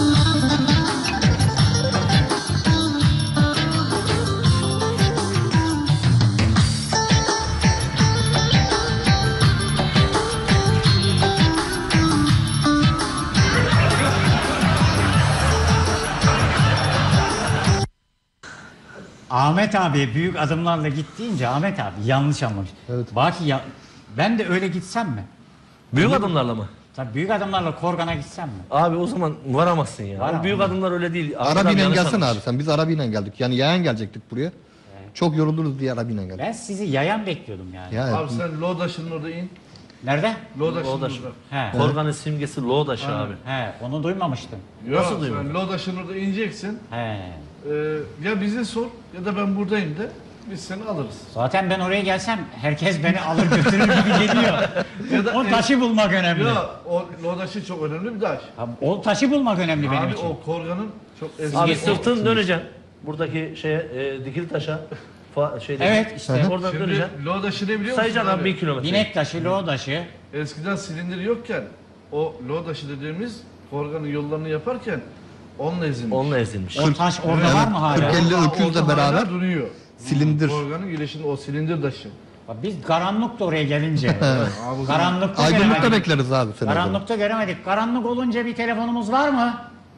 B: Ahmet abi büyük adımlarla git deyince Ahmet abi yanlış anlamış.
E: Evet.
B: Baki ya, ben de öyle gitsem mi?
D: Büyük adımlarla mı?
B: Tabii büyük adımlarla Korgan'a gitsem mi?
D: Abi o zaman varamazsın ya.
B: Varamam.
D: O büyük adımlar öyle değil. Ahmet abi
E: Arabayla
D: yanlış
E: gelsene
D: anlamış.
E: abi sen. Biz arabayla geldik. Yani yayan gelecektik buraya. Çok yoruluruz diye arabayla geldik.
B: Ben sizi yayan bekliyordum yani.
E: Ya,
C: Abi sen Loğdaş'ın orada in.
B: Nerede?
C: Loğdaş'ın
D: Loğdaş.
C: orada.
B: He.
D: Korgan'ın simgesi Loğdaşı abi.
B: He, onu duymamıştım.
C: Yok,
D: Nasıl
C: sen
D: duymadın?
C: Loğdaş'ın orada ineceksin.
B: He.
C: Ee, ya bize sor ya da ben buradayım de biz seni alırız.
B: Zaten ben oraya gelsem herkes beni alır götürür gibi geliyor.
C: Ya da-
B: O taşı bulmak önemli.
C: Ya o Loğdaş'ın çok önemli bir taş.
B: Ha, O taşı bulmak önemli benim
C: Abi
B: için.
C: o Korgan'ın çok eski.
D: Abi
B: Simgesi-
D: sırtın döneceksin. Buradaki şeye e, dikili taşa. Fa, şeyde,
B: Evet, işte.
D: Oradan
C: Şimdi
D: döneceksin.
C: Loğdaş'ı ne biliyor musun?
D: Sayacaksın abi bir kilometre.
B: Binek taşı, loğ taşı.
C: Eskiden silindir yokken o Loğdaş'ı dediğimiz Korgan'ın yollarını yaparken Onunla ezilmiş.
D: Onunla ezilmiş.
B: O taş orada var mı hala?
E: kırk elli öküzle
C: Orada hala
E: beraber
C: duruyor.
E: silindir.
C: Organın girişinde o silindir taşı.
B: Biz karanlıkta oraya gelince. Karanlıkta
E: Aydınlıkta
B: göremedik.
E: bekleriz abi seni.
B: Karanlıkta göremedik. Karanlık olunca bir telefonumuz var mı?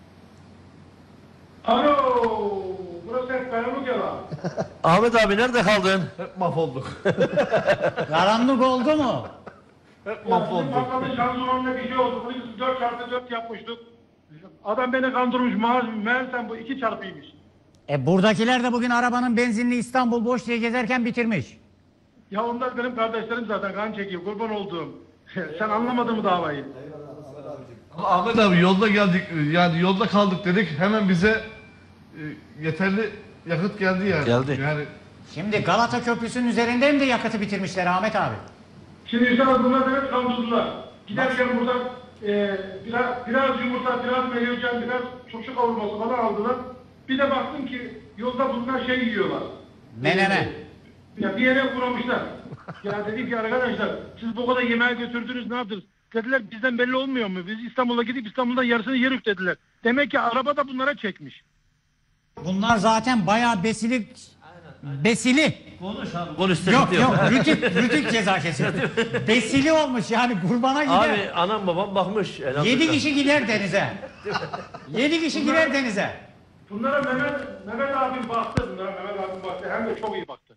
H: Alo, burası hep karanlık ya lan.
D: Ahmet abi nerede kaldın?
C: Hep mahvolduk.
B: Karanlık oldu mu?
C: Hep mahvolduk.
H: Bakalım şanzımanla bir şey oldu. Bunu biz dört çarpı dört yapmıştık. Adam beni kandırmış. Meğersem bu iki çarpıymış.
B: E buradakiler de bugün arabanın benzinli İstanbul boş diye gezerken bitirmiş.
H: Ya onlar benim kardeşlerim zaten, kan çekiyor, kurban olduğum. Sen anlamadın mı davayı?
C: Ama Ahmet abi yolda geldik, yani yolda kaldık dedik, hemen bize e, yeterli yakıt geldi yani.
D: Geldi.
C: Yani
B: Şimdi Galata Köprüsü'nün üzerinden de yakıtı bitirmişler Ahmet abi.
H: Şimdi inşallah bunlar demek kandırdılar. Giderken buradan e, biraz, biraz yumurta, biraz meyvecen, biraz çocuk kavurması falan aldılar. Bir de baktım ki yolda bunlar şey yiyorlar.
B: Menemen.
H: Ya bir yere uğramışlar. Ya dedim ki arkadaşlar siz bu kadar yemeğe götürdünüz, ne yaptınız? Dediler bizden belli olmuyor mu? Biz İstanbul'a gidip İstanbul'da yarısını yerik dediler. Demek ki araba da bunlara çekmiş.
B: Bunlar zaten bayağı besili. Besili.
D: Konuş abi. Konuş
B: Yok yok rütük, rütük ceza kesiyor. Besili olmuş yani kurbana gider.
D: Abi anam babam bakmış.
B: Yedi kişi gider denize. Yedi kişi girer denize.
H: Bunlara Mehmet, Mehmet abim baktı. Bunlara Mehmet abim baktı. Hem de çok iyi baktı.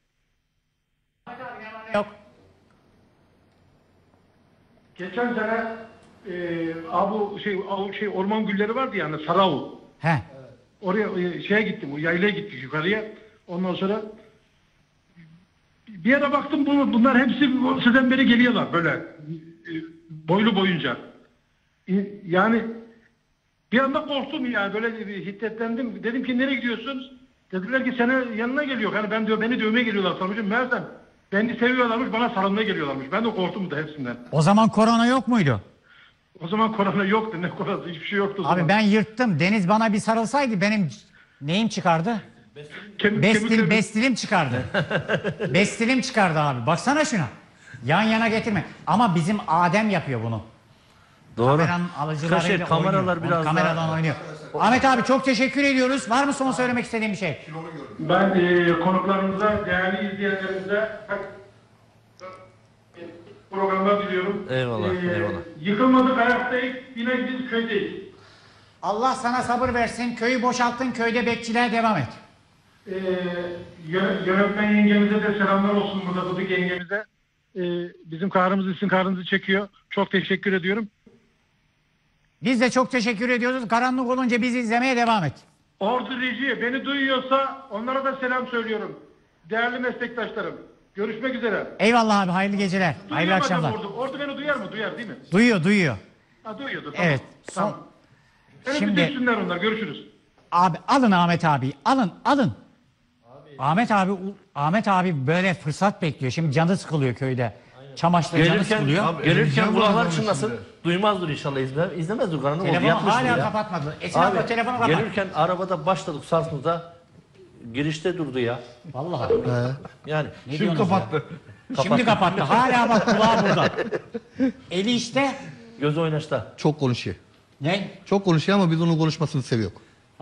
B: Yok.
H: Geçen sene e, abu şey, abu şey orman gülleri vardı yani Saravu.
B: He.
H: Oraya e, şeye gittim, o yaylaya gittik yukarıya. Ondan sonra bir yere baktım bunu, bunlar hepsi sizden beri geliyorlar böyle e, boylu boyunca. E, yani bir anda korktum yani böyle bir hiddetlendim. Dedim ki nereye gidiyorsunuz? Dediler ki senin yanına geliyor. Yani ben diyor beni dövmeye geliyorlar sanmışım. Meğersem beni seviyorlarmış, bana sarılmaya geliyorlarmış. Ben de korktum da hepsinden.
B: O zaman korona yok muydu?
H: O zaman korona yoktu. Ne koronası? Hiçbir şey yoktu. o
B: Abi
H: zaman.
B: ben yırttım. Deniz bana bir sarılsaydı benim neyim çıkardı?
H: Kemik-
B: Bestil,
H: kemiklerim-
B: bestilim çıkardı. Bestilim çıkardı abi. Baksana şuna. Yan yana getirme. Ama bizim Adem yapıyor bunu.
D: Doğru.
B: Kameranın alıcılarıyla
D: Şey, kameralar
B: oynuyor.
D: biraz
B: Kameradan
D: daha...
B: oynuyor. Ahmet abi çok teşekkür ediyoruz. Var mı son söylemek istediğin bir şey?
H: Ben e, konuklarımıza, değerli izleyenlerimize programlar diliyorum.
D: Eyvallah, eyvallah.
H: Yıkılmadık, ayaktayız. Yine biz köydeyiz.
B: Allah sana sabır versin. Köyü boşalttın. Köyde bekçiliğe devam et.
H: E, yö- yönetmen yengemize de selamlar olsun burada, Bıdık yengemize. E, bizim kahrımızı, sizin kahrınızı çekiyor. Çok teşekkür ediyorum.
B: Biz de çok teşekkür ediyoruz. Karanlık olunca bizi izlemeye devam et.
H: Ordu Reji beni duyuyorsa onlara da selam söylüyorum. Değerli meslektaşlarım. Görüşmek üzere.
B: Eyvallah abi. Hayırlı geceler. Hayırlı
H: Duyuyor mu
B: akşamlar.
H: Ordu? Ordu beni duyar mı? Duyar değil mi?
B: Duyuyor, duyuyor.
H: Ha, duyuyordu. Tamam.
B: Evet. Son...
H: Tamam. Beni
B: Şimdi-
H: bir düşsünler onlar. Görüşürüz.
B: Abi alın Ahmet abi. Alın, alın. Ahmet abi Ahmet abi böyle fırsat bekliyor. Şimdi canı sıkılıyor köyde. Çamaşırda canı
D: Gelirken,
B: sıkılıyor.
C: Abi,
D: gelirken
C: eleyeceğim
D: kulaklar
C: adamı
D: çınlasın.
C: şimdi.
D: Duymazdır inşallah. İzle, izlemezdir. Karanlık oldu.
B: Telefonu
D: Yatmıştır
B: hala
D: ya.
B: kapatmadı. Esin abla
D: Abi
B: telefonu kapat.
D: gelirken arabada başladık sarsıntıda. Girişte durdu ya.
B: Vallahi.
D: Yani.
B: Ne
C: Şimdi
B: diyorsunuz ya?
C: kapattı.
B: Şimdi kapattı. Hala bak kulağı burada. Eli işte.
D: Gözü oynaşta.
E: Çok konuşuyor.
B: Ne?
E: Çok konuşuyor ama biz onun konuşmasını seviyoruz.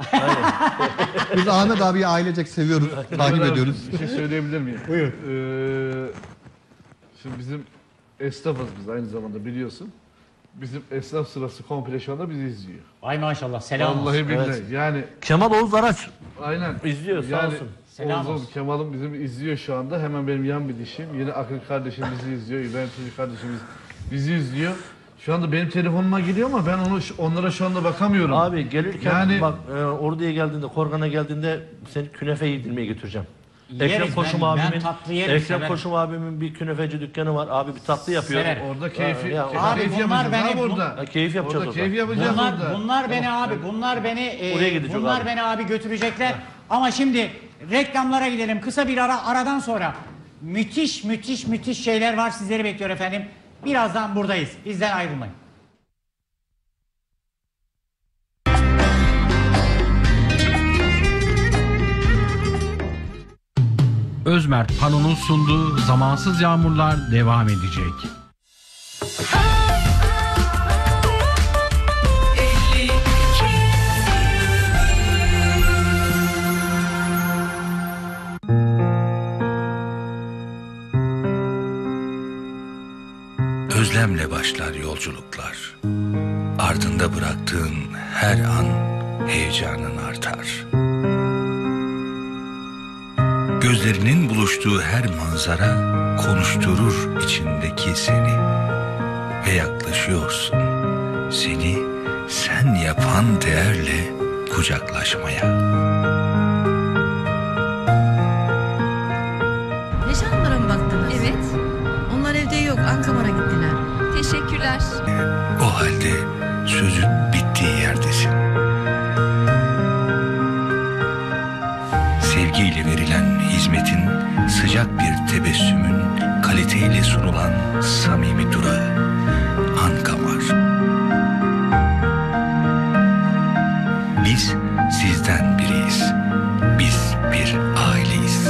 E: Biz Ahmet abiyi ailecek seviyoruz, takip ediyoruz.
C: Bir şey söyleyebilir miyim? Buyur. Ee, şimdi bizim esnafız biz aynı zamanda biliyorsun. Bizim esnaf sırası komple şu anda bizi izliyor.
B: Vay maşallah. Selam olsun.
C: Vallahi billahi.
D: Evet.
C: Yani
D: Kemal Oğuz Araç.
C: aynen.
D: İzliyor, sağ
C: yani,
D: olsun.
B: Selam
C: Oğuz'um,
B: olsun.
C: Kemal'ım bizim izliyor şu anda. Hemen benim yan bir dişim. Yine Akıl kardeşim bizi izliyor. İbrahim Çocuk kardeşimiz bizi izliyor. Şu anda benim telefonuma geliyor ama ben onu onlara şu anda bakamıyorum.
D: Abi gelirken
C: Yani-
D: bak e, Ordu'ya geldiğinde, Korgan'a geldiğinde seni künefe yedirmeye götüreceğim.
B: Yeriz,
D: Ekrem Koşum
B: ben- ben
D: abimin,
B: tatlı yerim,
D: Ekrem
B: severim.
D: Koşum abimin bir künefeci dükkanı var. Abi bir tatlı yapıyor.
B: Severim.
C: Orada keyfi,
D: Ya,
C: keyfi
B: abi
C: keyif
B: bunlar
C: yapacağız
B: beni-
C: abi orada.
D: Ha, keyif yapacağız
C: Orada
D: orada.
C: keyif yapacağız
B: Bunlar,
C: orada.
B: bunlar beni abi, bunlar beni e,
D: Oraya gidecek
B: bunlar
D: abi.
B: beni abi götürecekler. Ama şimdi reklamlara gidelim. Kısa bir ara aradan sonra müthiş müthiş müthiş şeyler var sizleri bekliyor efendim. Birazdan buradayız. Bizden ayrılmayın.
A: Özmerk Pano'nun sunduğu Zamansız Yağmurlar devam edecek.
K: elli iki özlemle başlar yolculuklar. Ardında bıraktığın her an heyecanın artar. Gözlerinin buluştuğu her manzara konuşturur içindeki seni. Ve yaklaşıyorsun seni sen yapan değerle kucaklaşmaya.
L: Nişanlılara mı baktınız?
M: Evet.
L: Onlar evde yok, Ankamar'a gittiler.
M: Teşekkürler.
K: O halde sözün bittiği yerdesin. Sevgiyle verilen hizmetin, sıcak bir tebessümün, kaliteyle sunulan samimi durağı. Ankamar. Biz sizden biriyiz. Biz bir aileyiz.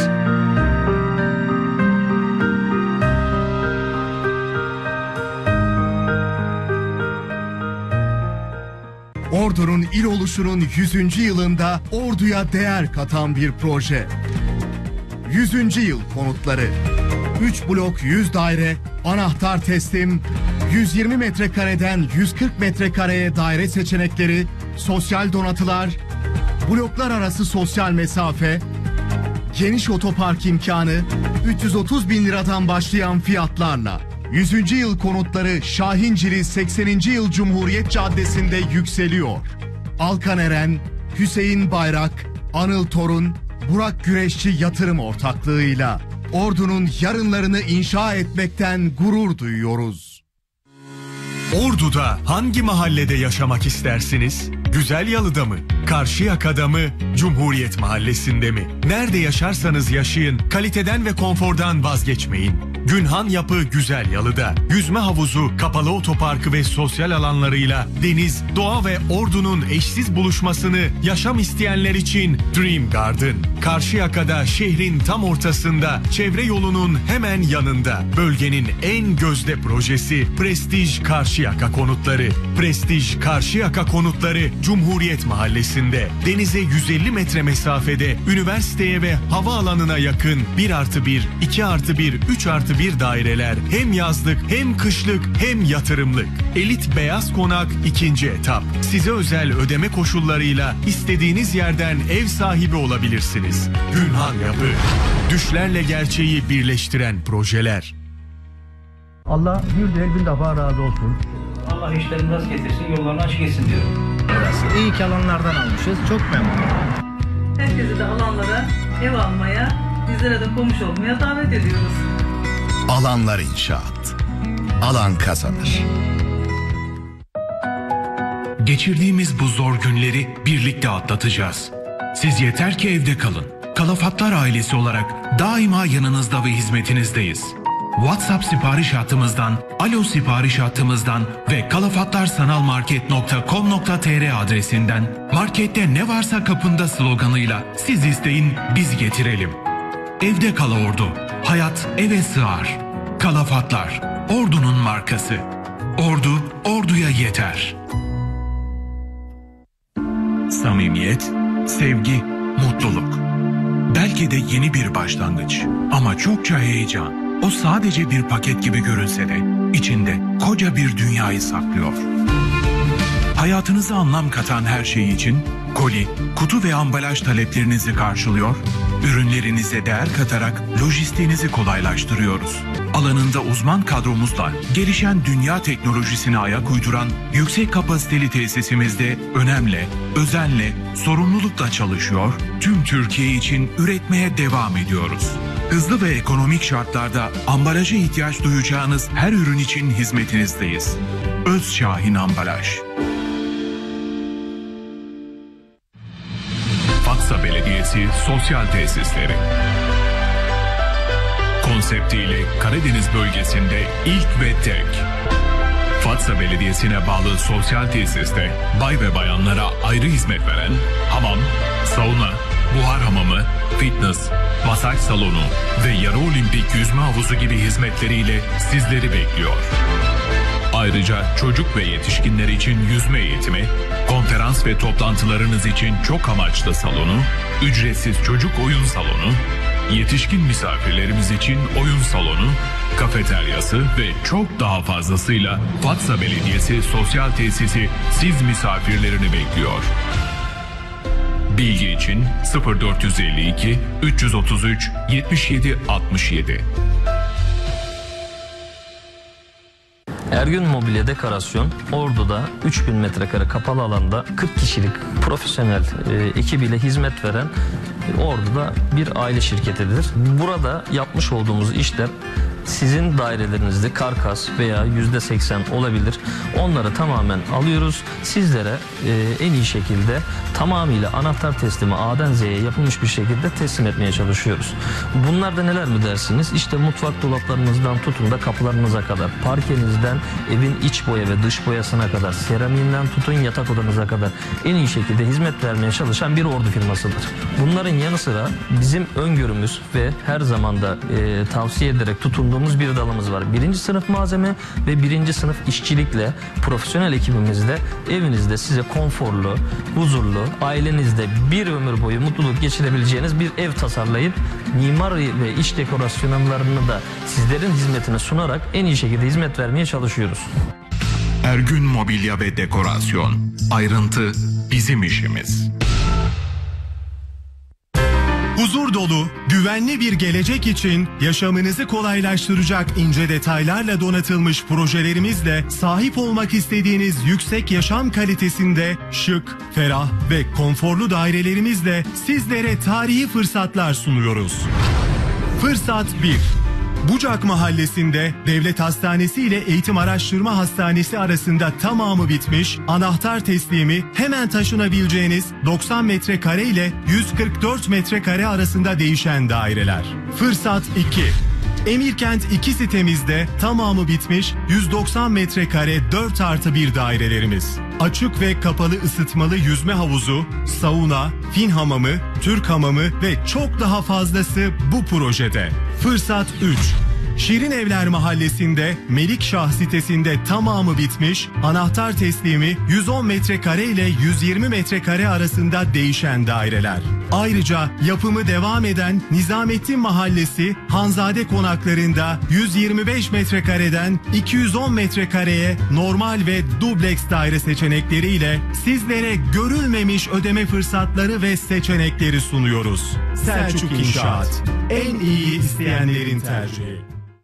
N: Ordu'nun il oluşunun yüzüncü yılında Ordu'ya değer katan bir proje. yüzüncü yıl konutları. üç blok yüz daire, anahtar teslim, yüz yirmi metrekareden yüz kırk metrekareye daire seçenekleri, sosyal donatılar, bloklar arası sosyal mesafe, geniş otopark imkanı, üç yüz otuz bin liradan başlayan fiyatlarla. yüzüncü yıl konutları Şahincili sekseninci yıl Cumhuriyet Caddesi'nde yükseliyor. Alkan Eren, Hüseyin Bayrak, Anıl Torun, Burak Güreşçi yatırım ortaklığıyla Ordu'nun yarınlarını inşa etmekten gurur duyuyoruz.
O: Ordu'da hangi mahallede yaşamak istersiniz? Güzelyalı'da mı? Karşıyaka'da mı? Cumhuriyet Mahallesi'nde mi? Nerede yaşarsanız yaşayın, kaliteden ve konfordan vazgeçmeyin. Günhan Yapı Güzelyalı'da. Yüzme havuzu, kapalı otoparkı ve sosyal alanlarıyla deniz, doğa ve Ordu'nun eşsiz buluşmasını yaşam isteyenler için Dream Garden. Karşıyaka'da şehrin tam ortasında, çevre yolunun hemen yanında. Bölgenin en gözde projesi Prestij Karşıyaka Konutları. Prestij Karşıyaka Konutları Cumhuriyet Mahallesi'nde. Denize yüz elli metre mesafede, üniversiteye ve havaalanına yakın bir artı bir, iki artı bir, üç artı bir daireler hem yazlık hem kışlık hem yatırımlık. Elit Beyaz Konak ikinci etap. Size özel ödeme koşullarıyla istediğiniz yerden ev sahibi olabilirsiniz. Günhan Yapı. Düşlerle gerçeği birleştiren projeler.
P: Allah bir de bin defa razı olsun.
Q: Allah işlerini rast getirsin, yollarını açık etsin diyorum.
P: Burası iyi ki alanlardan almışız. Çok memnunum.
R: Herkesi de alanlara ev almaya, bizlere de komşu olmaya davet ediyoruz.
S: Alanlar İnşaat. Alan kazanır.
T: Geçirdiğimiz bu zor günleri birlikte atlatacağız. Siz yeter ki evde kalın. Kalafatlar ailesi olarak daima yanınızda ve hizmetinizdeyiz. WhatsApp sipariş hattımızdan, Alo sipariş hattımızdan ve kalafatlarsanalmarket nokta com nokta tr adresinden markette ne varsa kapında sloganıyla siz isteyin biz getirelim. Evde kal Ordu. Hayat eve sığar. Kalafatlar. Ordu'nun markası. Ordu, Ordu'ya yeter. Samimiyet, sevgi, mutluluk. Belki de yeni bir başlangıç ama çokça heyecan. O sadece bir paket gibi görünse de içinde koca bir dünyayı saklıyor. Hayatınıza anlam katan her şey için koli, kutu ve ambalaj taleplerinizi karşılıyor, ürünlerinize değer katarak lojistiğinizi kolaylaştırıyoruz. Alanında uzman kadromuzla gelişen dünya teknolojisine ayak uyduran yüksek kapasiteli tesisimizde önemli, özenle, sorumlulukla çalışıyor, tüm Türkiye için üretmeye devam ediyoruz. Hızlı ve ekonomik şartlarda ambalaja ihtiyaç duyacağınız her ürün için hizmetinizdeyiz. Özşahin Ambalaj. Fatsa Belediyesi Sosyal Tesisleri. Konseptiyle Karadeniz bölgesinde ilk ve tek. Fatsa Belediyesi'ne bağlı sosyal tesiste bay ve bayanlara ayrı hizmet veren hamam, sauna, buhar hamamı, fitness, masaj salonu ve yarı olimpik yüzme havuzu gibi hizmetleriyle sizleri bekliyor. Ayrıca çocuk ve yetişkinler için yüzme eğitimi, konferans ve toplantılarınız için çok amaçlı salonu, ücretsiz çocuk oyun salonu, Yetişkin misafirlerimiz için oyun salonu, kafeteryası ve çok daha fazlasıyla Fatsa Belediyesi Sosyal Tesisi siz misafirlerini bekliyor. Bilgi için sıfır dört yüz elli iki üç yüz otuz üç yetmiş yedi altmış yedi.
M: Ergün Mobilya Dekorasyon Ordu'da üç bin metrekare kapalı alanda kırk kişilik profesyonel e, ekibiyle hizmet veren e, Ordu'da bir aile şirketidir. Burada yapmış olduğumuz işler sizin dairelerinizde karkas veya yüzde seksen olabilir. Onları tamamen alıyoruz. Sizlere e, en iyi şekilde tamamıyla anahtar teslimi A'dan Z'ye yapılmış bir şekilde teslim etmeye çalışıyoruz. Bunlar da neler mi dersiniz? İşte mutfak dolaplarınızdan tutun da kapılarınıza kadar, parkenizden evin iç boya ve dış boyasına kadar, seramiğinden tutun yatak odanıza kadar en iyi şekilde hizmet vermeye çalışan bir Ordu firmasıdır. Bunların yanı sıra bizim öngörümüz ve her zaman da e, tavsiye ederek tutunduğumuz bir dalımız var. Birinci sınıf malzeme ve birinci sınıf işçilikle profesyonel ekibimizde evinizde size konforlu, huzurlu, ailenizde bir ömür boyu mutluluk geçirebileceğiniz bir ev tasarlayıp mimari ve iç dekorasyonlarını da sizlerin hizmetine sunarak en iyi şekilde hizmet vermeye çalışıyoruz.
T: Ergün Mobilya ve Dekorasyon. Ayrıntı bizim işimiz.
O: Huzur dolu, güvenli bir gelecek için yaşamınızı kolaylaştıracak ince detaylarla donatılmış projelerimizle sahip olmak istediğiniz yüksek yaşam kalitesinde şık, ferah ve konforlu dairelerimizle sizlere tarihi fırsatlar sunuyoruz. Fırsat bir. Bucak Mahallesi'nde Devlet Hastanesi ile Eğitim Araştırma Hastanesi arasında tamamı bitmiş, anahtar teslimi hemen taşınabileceğiniz doksan metrekare ile yüz kırk dört metrekare arasında değişen daireler. Fırsat iki. Emirkent iki sitemizde tamamı bitmiş yüz doksan metrekare dört artı bir dairelerimiz. Açık ve kapalı ısıtmalı yüzme havuzu, sauna, fin hamamı, Türk hamamı ve çok daha fazlası bu projede. Fırsat üç. Şirin Evler Mahallesi'nde Melikşah sitesinde tamamı bitmiş, anahtar teslimi yüz on metrekare ile yüz yirmi metrekare arasında değişen daireler. Ayrıca yapımı devam eden Nizamettin Mahallesi Hanzade konaklarında yüz yirmi beş metrekareden iki yüz on metrekareye normal ve dubleks daire seçenekleriyle sizlere görülmemiş ödeme fırsatları ve seçenekleri sunuyoruz. Selçuk İnşaat. En iyi isteyenlerin tercihi.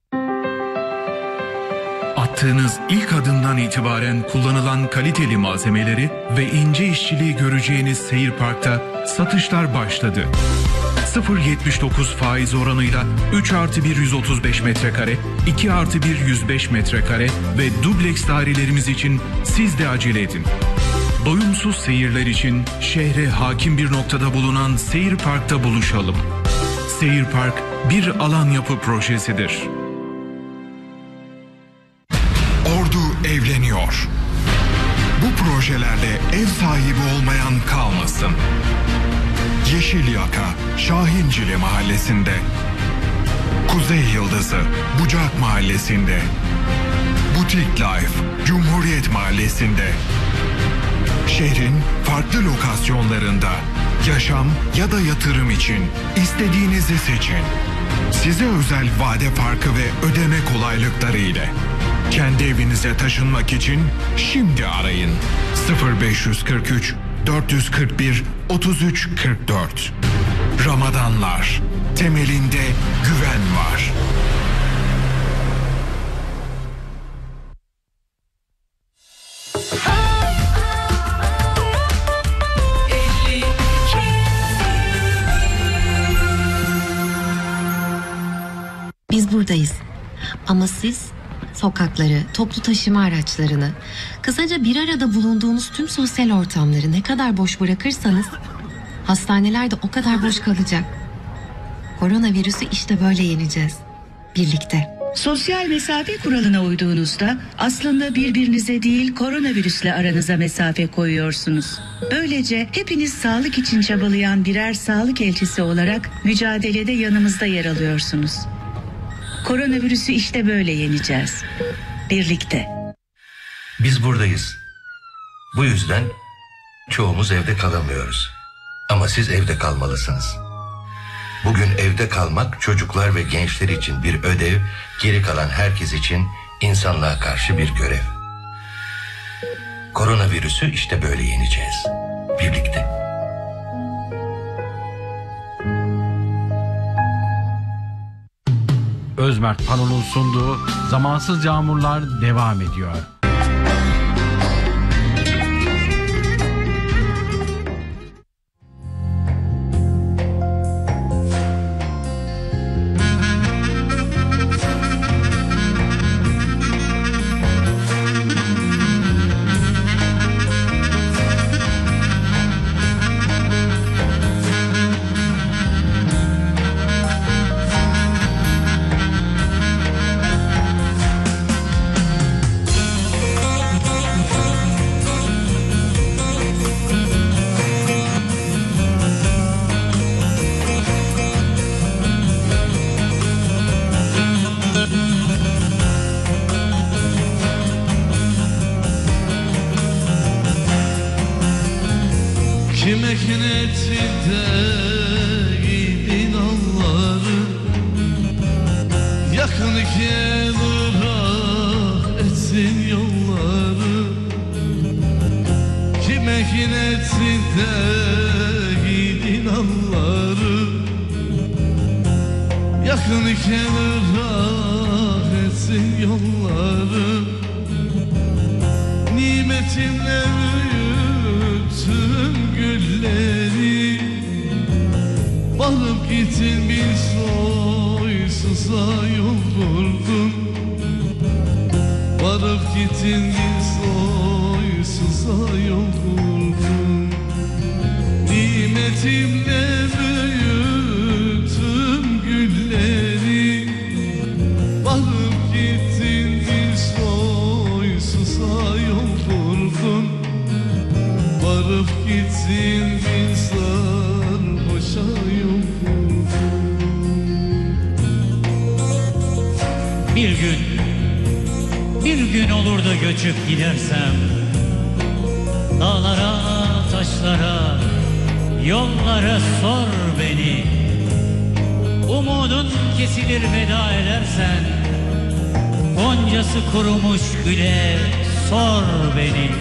T: Attığınız ilk adımdan itibaren kullanılan kaliteli malzemeleri ve ince işçiliği göreceğiniz Seyir Park'ta satışlar başladı. sıfır virgül yetmiş dokuz faiz oranıyla üç artı bir yüz otuz beş metrekare, iki artı bir yüz beş metrekare ve dubleks dairelerimiz için siz de acele edin. Doyumsuz seyirler için şehre hakim bir noktada bulunan Seyir Park'ta buluşalım. Seyir Park bir alan yapı projesidir.
O: Ordu evleniyor. Bu projelerle ev sahibi olmayan kalmasın. Yeşilyaka, Şahincili Mahallesi'nde. Kuzey Yıldızı, Bucak Mahallesi'nde. Butik Life, Cumhuriyet Mahallesi'nde. Şehrin farklı lokasyonlarında yaşam ya da yatırım için istediğinizi seçin. Size özel vade farkı ve ödeme kolaylıkları ile kendi evinize taşınmak için şimdi arayın sıfır beş yüz kırk üç dört yüz kırk bir otuz üç kırk dört. Ramadanlar, temelinde güven var.
U: Biz buradayız. Ama siz sokakları, toplu taşıma araçlarını, kısaca bir arada bulunduğunuz tüm sosyal ortamları ne kadar boş bırakırsanız hastaneler de o kadar boş kalacak. Koronavirüsü işte böyle yeneceğiz. Birlikte.
V: Sosyal mesafe kuralına uyduğunuzda aslında birbirinize değil koronavirüsle aranıza mesafe koyuyorsunuz. Böylece hepiniz sağlık için çabalayan birer sağlık elçisi olarak mücadelede yanımızda yer alıyorsunuz. Koronavirüsü işte böyle yeneceğiz. Birlikte.
W: Biz buradayız. Bu yüzden çoğumuz evde kalamıyoruz. Ama siz evde kalmalısınız. Bugün evde kalmak çocuklar ve gençler için bir ödev, geri kalan herkes için insanlığa karşı bir görev. Koronavirüsü işte böyle yeneceğiz. Birlikte.
A: Özmert Pano'nun sunduğu Zamansız Yağmurlar devam ediyor.
C: Kime kinetinde giydin alları, yakın iken ırak etsin yolları. Kime kinetinde giydin alları, yakın iken ırak etsin yolları. Nimetinle büyüttüm gülleri, varıp gittin bir soysuza yol vurdun. Varıp gittin bir soysuza yol vurdun. Nimetimle büyüttüm gülleri, varıp gittin bir soysuza yol vurdun. Varıp gitsin bin sarhoşa yol vurdun.
B: Bir gün, bir gün olur da göçüp gidersem, dağlara, taşlara, yollara sor beni. Umudun kesilir veda edersen, goncası kurumuş güle sor beni.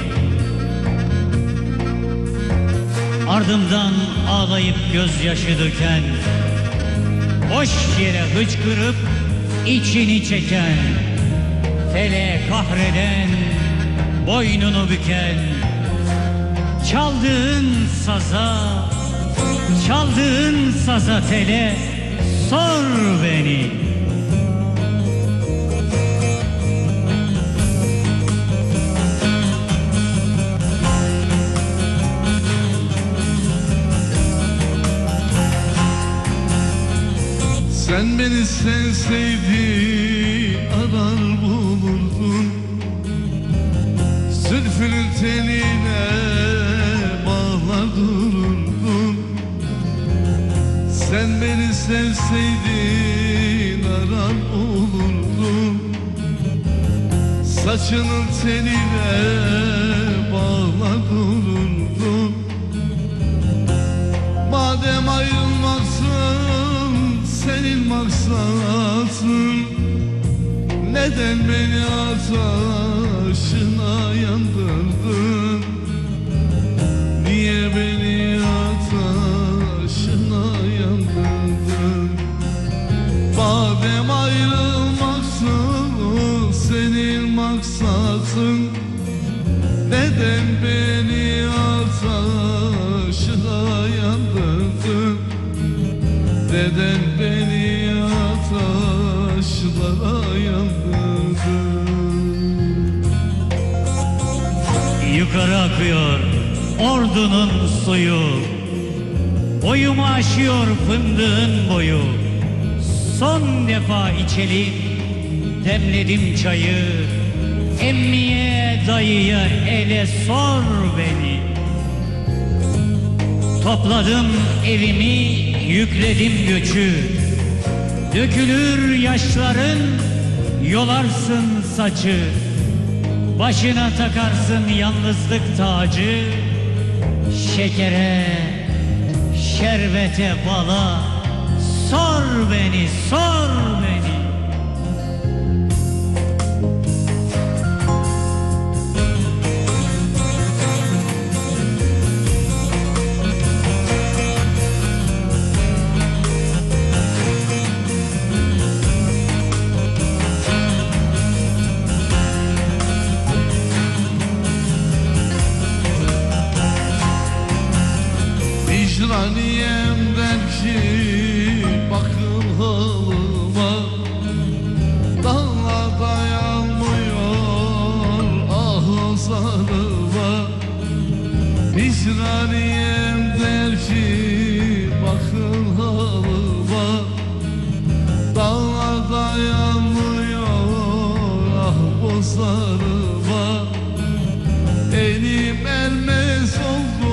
B: Ardımdan ağlayıp gözyaşı döken, boş yere hıçkırıp içini çeken, feleğe kahreden, boynunu büken, çaldığın saza, çaldığın saza tele sor beni.
C: Sen beni sevseydin arar bulurdun, zülfünün teline bağlar dururdun. Sen beni sevseydin arar olurdun, saçının teline bağlar dururdun. Madem ayrılmaksın senin maksatın, neden beni ateşine yandırdın? Niye beni ateşine yandırdın? Madem ayrılmaksın senin maksatın, neden beni ateşine yandırdın? Neden beni ateşlara yandırdın?
B: Yukarı akıyor Ordu'nun suyu, boyumu aşıyor fındığın boyu. Son defa içelim, demledim çayı, emmiye dayıya ele sor beni. Topladım evimi, yükledim göçü, dökülür yaşların, yolarsın saçı. Başına takarsın yalnızlık tacı, şekere, şerbete, bala sor beni, sor beni.
C: Vicdaniyem der ki bakın halıma, dağla dayanmıyor ah zarıma. Vicdaniyem der ki bakın halıma, dağla dayanmıyor ah bu zarıma. Elim ermez oldu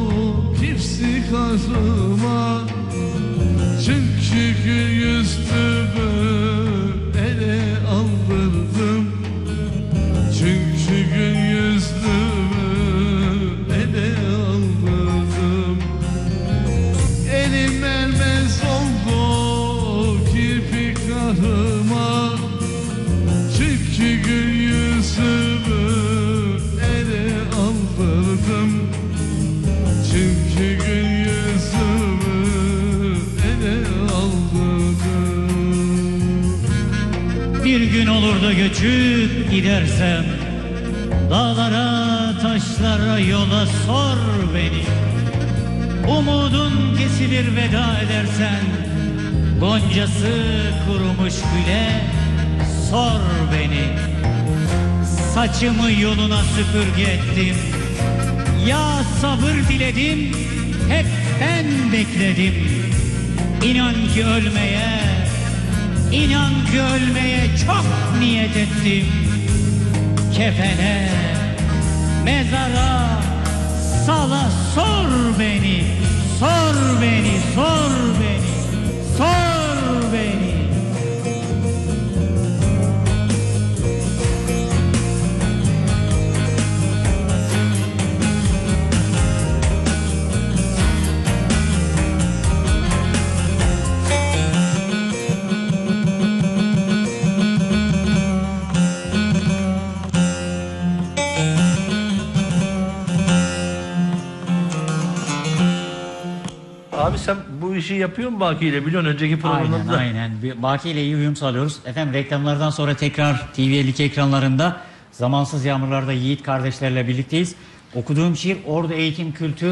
C: karıma, çünkü gül yüzlümü ele aldırdım. Çünkü gül yüzlümü ele aldırdım. Elim ermez oldu kirpik karıma, çünkü gül yüzlümü ele aldırdım. Çünkü gül yüzümü ele aldırdım.
B: Bir gün olur da göçüp gidersem, dağlara, taşlara, yola sor beni. Umudun kesilir veda edersen, goncası kurumuş güle sor beni. Saçımı yoluna süpürge ettim, ya sabır diledim, hep ben bekledim. İnan ki ölmeye, inan ki ölmeye çok niyet ettim. Kefene, mezara, sala sor beni, sor beni, sor beni, sor beni.
D: Abi sen bu işi yapıyor musun Baki ile? Biliyorsun önceki programlarda.
B: Aynen aynen. Baki ile iyi uyum sağlıyoruz. Efendim reklamlardan sonra tekrar T V elli iki ekranlarında Zamansız Yağmurlar'da Yiğit kardeşlerle birlikteyiz. Okuduğum şiir Ordu Eğitim Kültür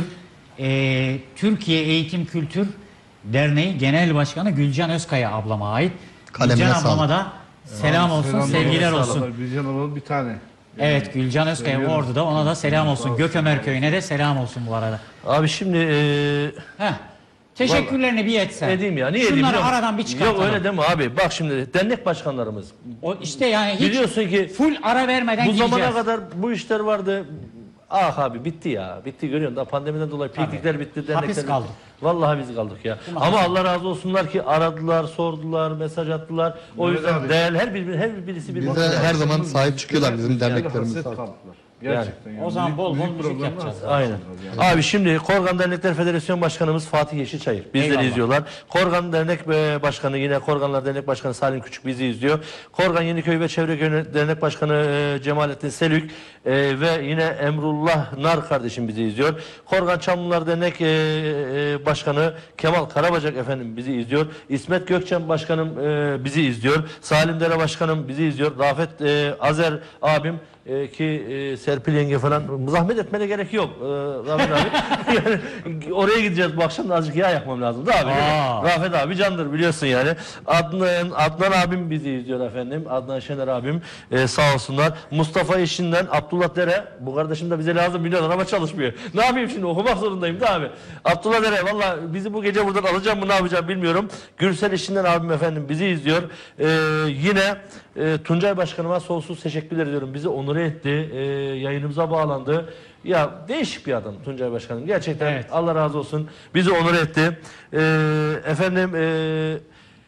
B: e, Türkiye Eğitim Kültür Derneği Genel Başkanı Gülcan Özkaya ablama ait.
E: Kalemine
B: Gülcan ablama
E: sağlık.
B: da selam olsun,
C: Selam
B: sevgiler
C: olsun.
B: olsun.
C: Gülcan abla bir tane.
B: Evet, Gülcan Özkaya
C: Seviyorum.
B: Ordu'da, ona da selam olsun. Gökömer Köyü'ne de selam olsun bu arada.
D: Abi şimdi e,
B: Heh. Teşekkürlerini bir etsen.
D: edeyim ya. Niye edeyim?
B: Şunları
D: biliyor musun?
B: aradan bir çıkartalım.
D: Yok öyle deme abi. Bak şimdi dernek başkanlarımız.
B: O işte yani hiç
D: Biliyorsun ki
B: full ara vermeden
D: bu
B: gideceğiz.
D: zamana kadar bu işler vardı. Ah abi bitti ya. Bitti görüyorsun da pandemiden dolayı piknikler bitti, dernekler
B: Hapis
D: bitti.
B: kaldık.
D: Vallahi biz kaldık ya.
B: Değil mi?
D: Ama Allah razı olsunlar ki aradılar, sordular, mesaj attılar. O
C: Evet
D: yüzden
C: abi.
D: değerli her bir her birisi bir
E: Bize her zaman sahip çıkıyorlar bizim derneklerimiz.
C: Gerçekten yani.
B: O zaman bol bol
C: Büyük
B: müzik
C: problemler
B: yapacağız.
C: var.
D: Aynen. Abi şimdi Korgan Dernekler Federasyonu Başkanımız Fatih Yeşilçayır. Bizleri
B: Eyvallah.
D: izliyorlar. Korgan Dernek e, Başkanı yine Korganlar Dernek Başkanı Salim Küçük bizi izliyor. Korgan Yeniköy ve Çevre Köy Dernek Başkanı e, Cemalettin Selük e, ve yine Emrullah Nar kardeşim bizi izliyor. Korgan Çamlılar Dernek e, e, Başkanı Kemal Karabacak efendim bizi izliyor. İsmet Gökçen Başkanım e, bizi izliyor. Salim Dere Başkanım bizi izliyor. Rafet e, Azer abim e, ki e, Serpil yenge falan zahmet etmene gerek yok e, Rafet abi. Yani oraya gideceğiz bu akşam da azıcık yağ yakmam lazım da abi.
B: Aa.
D: Rafet abi candır biliyorsun yani. Adnan, Adnan abim bizi izliyor efendim. Adnan Şener abim e, sağ olsunlar. Mustafa işinden Abdullah Dere, bu kardeşim de bize lazım biliyorlar ama çalışmıyor. Ne yapayım şimdi, okumak zorundayım da abi. Abdullah Dere valla bizi bu gece buradan alacağım mı ne yapacağım bilmiyorum. Gürsel işinden abim efendim bizi izliyor. E, yine e, Tuncay Başkanıma sonsuz teşekkürler ediyorum. Bizi onur etti. E, yayınımıza bağlandı. Ya değişik bir adam Tuncay Başkanım. Gerçekten
B: Evet.
D: Allah razı olsun. Bizi onur etti. Ee, efendim ee,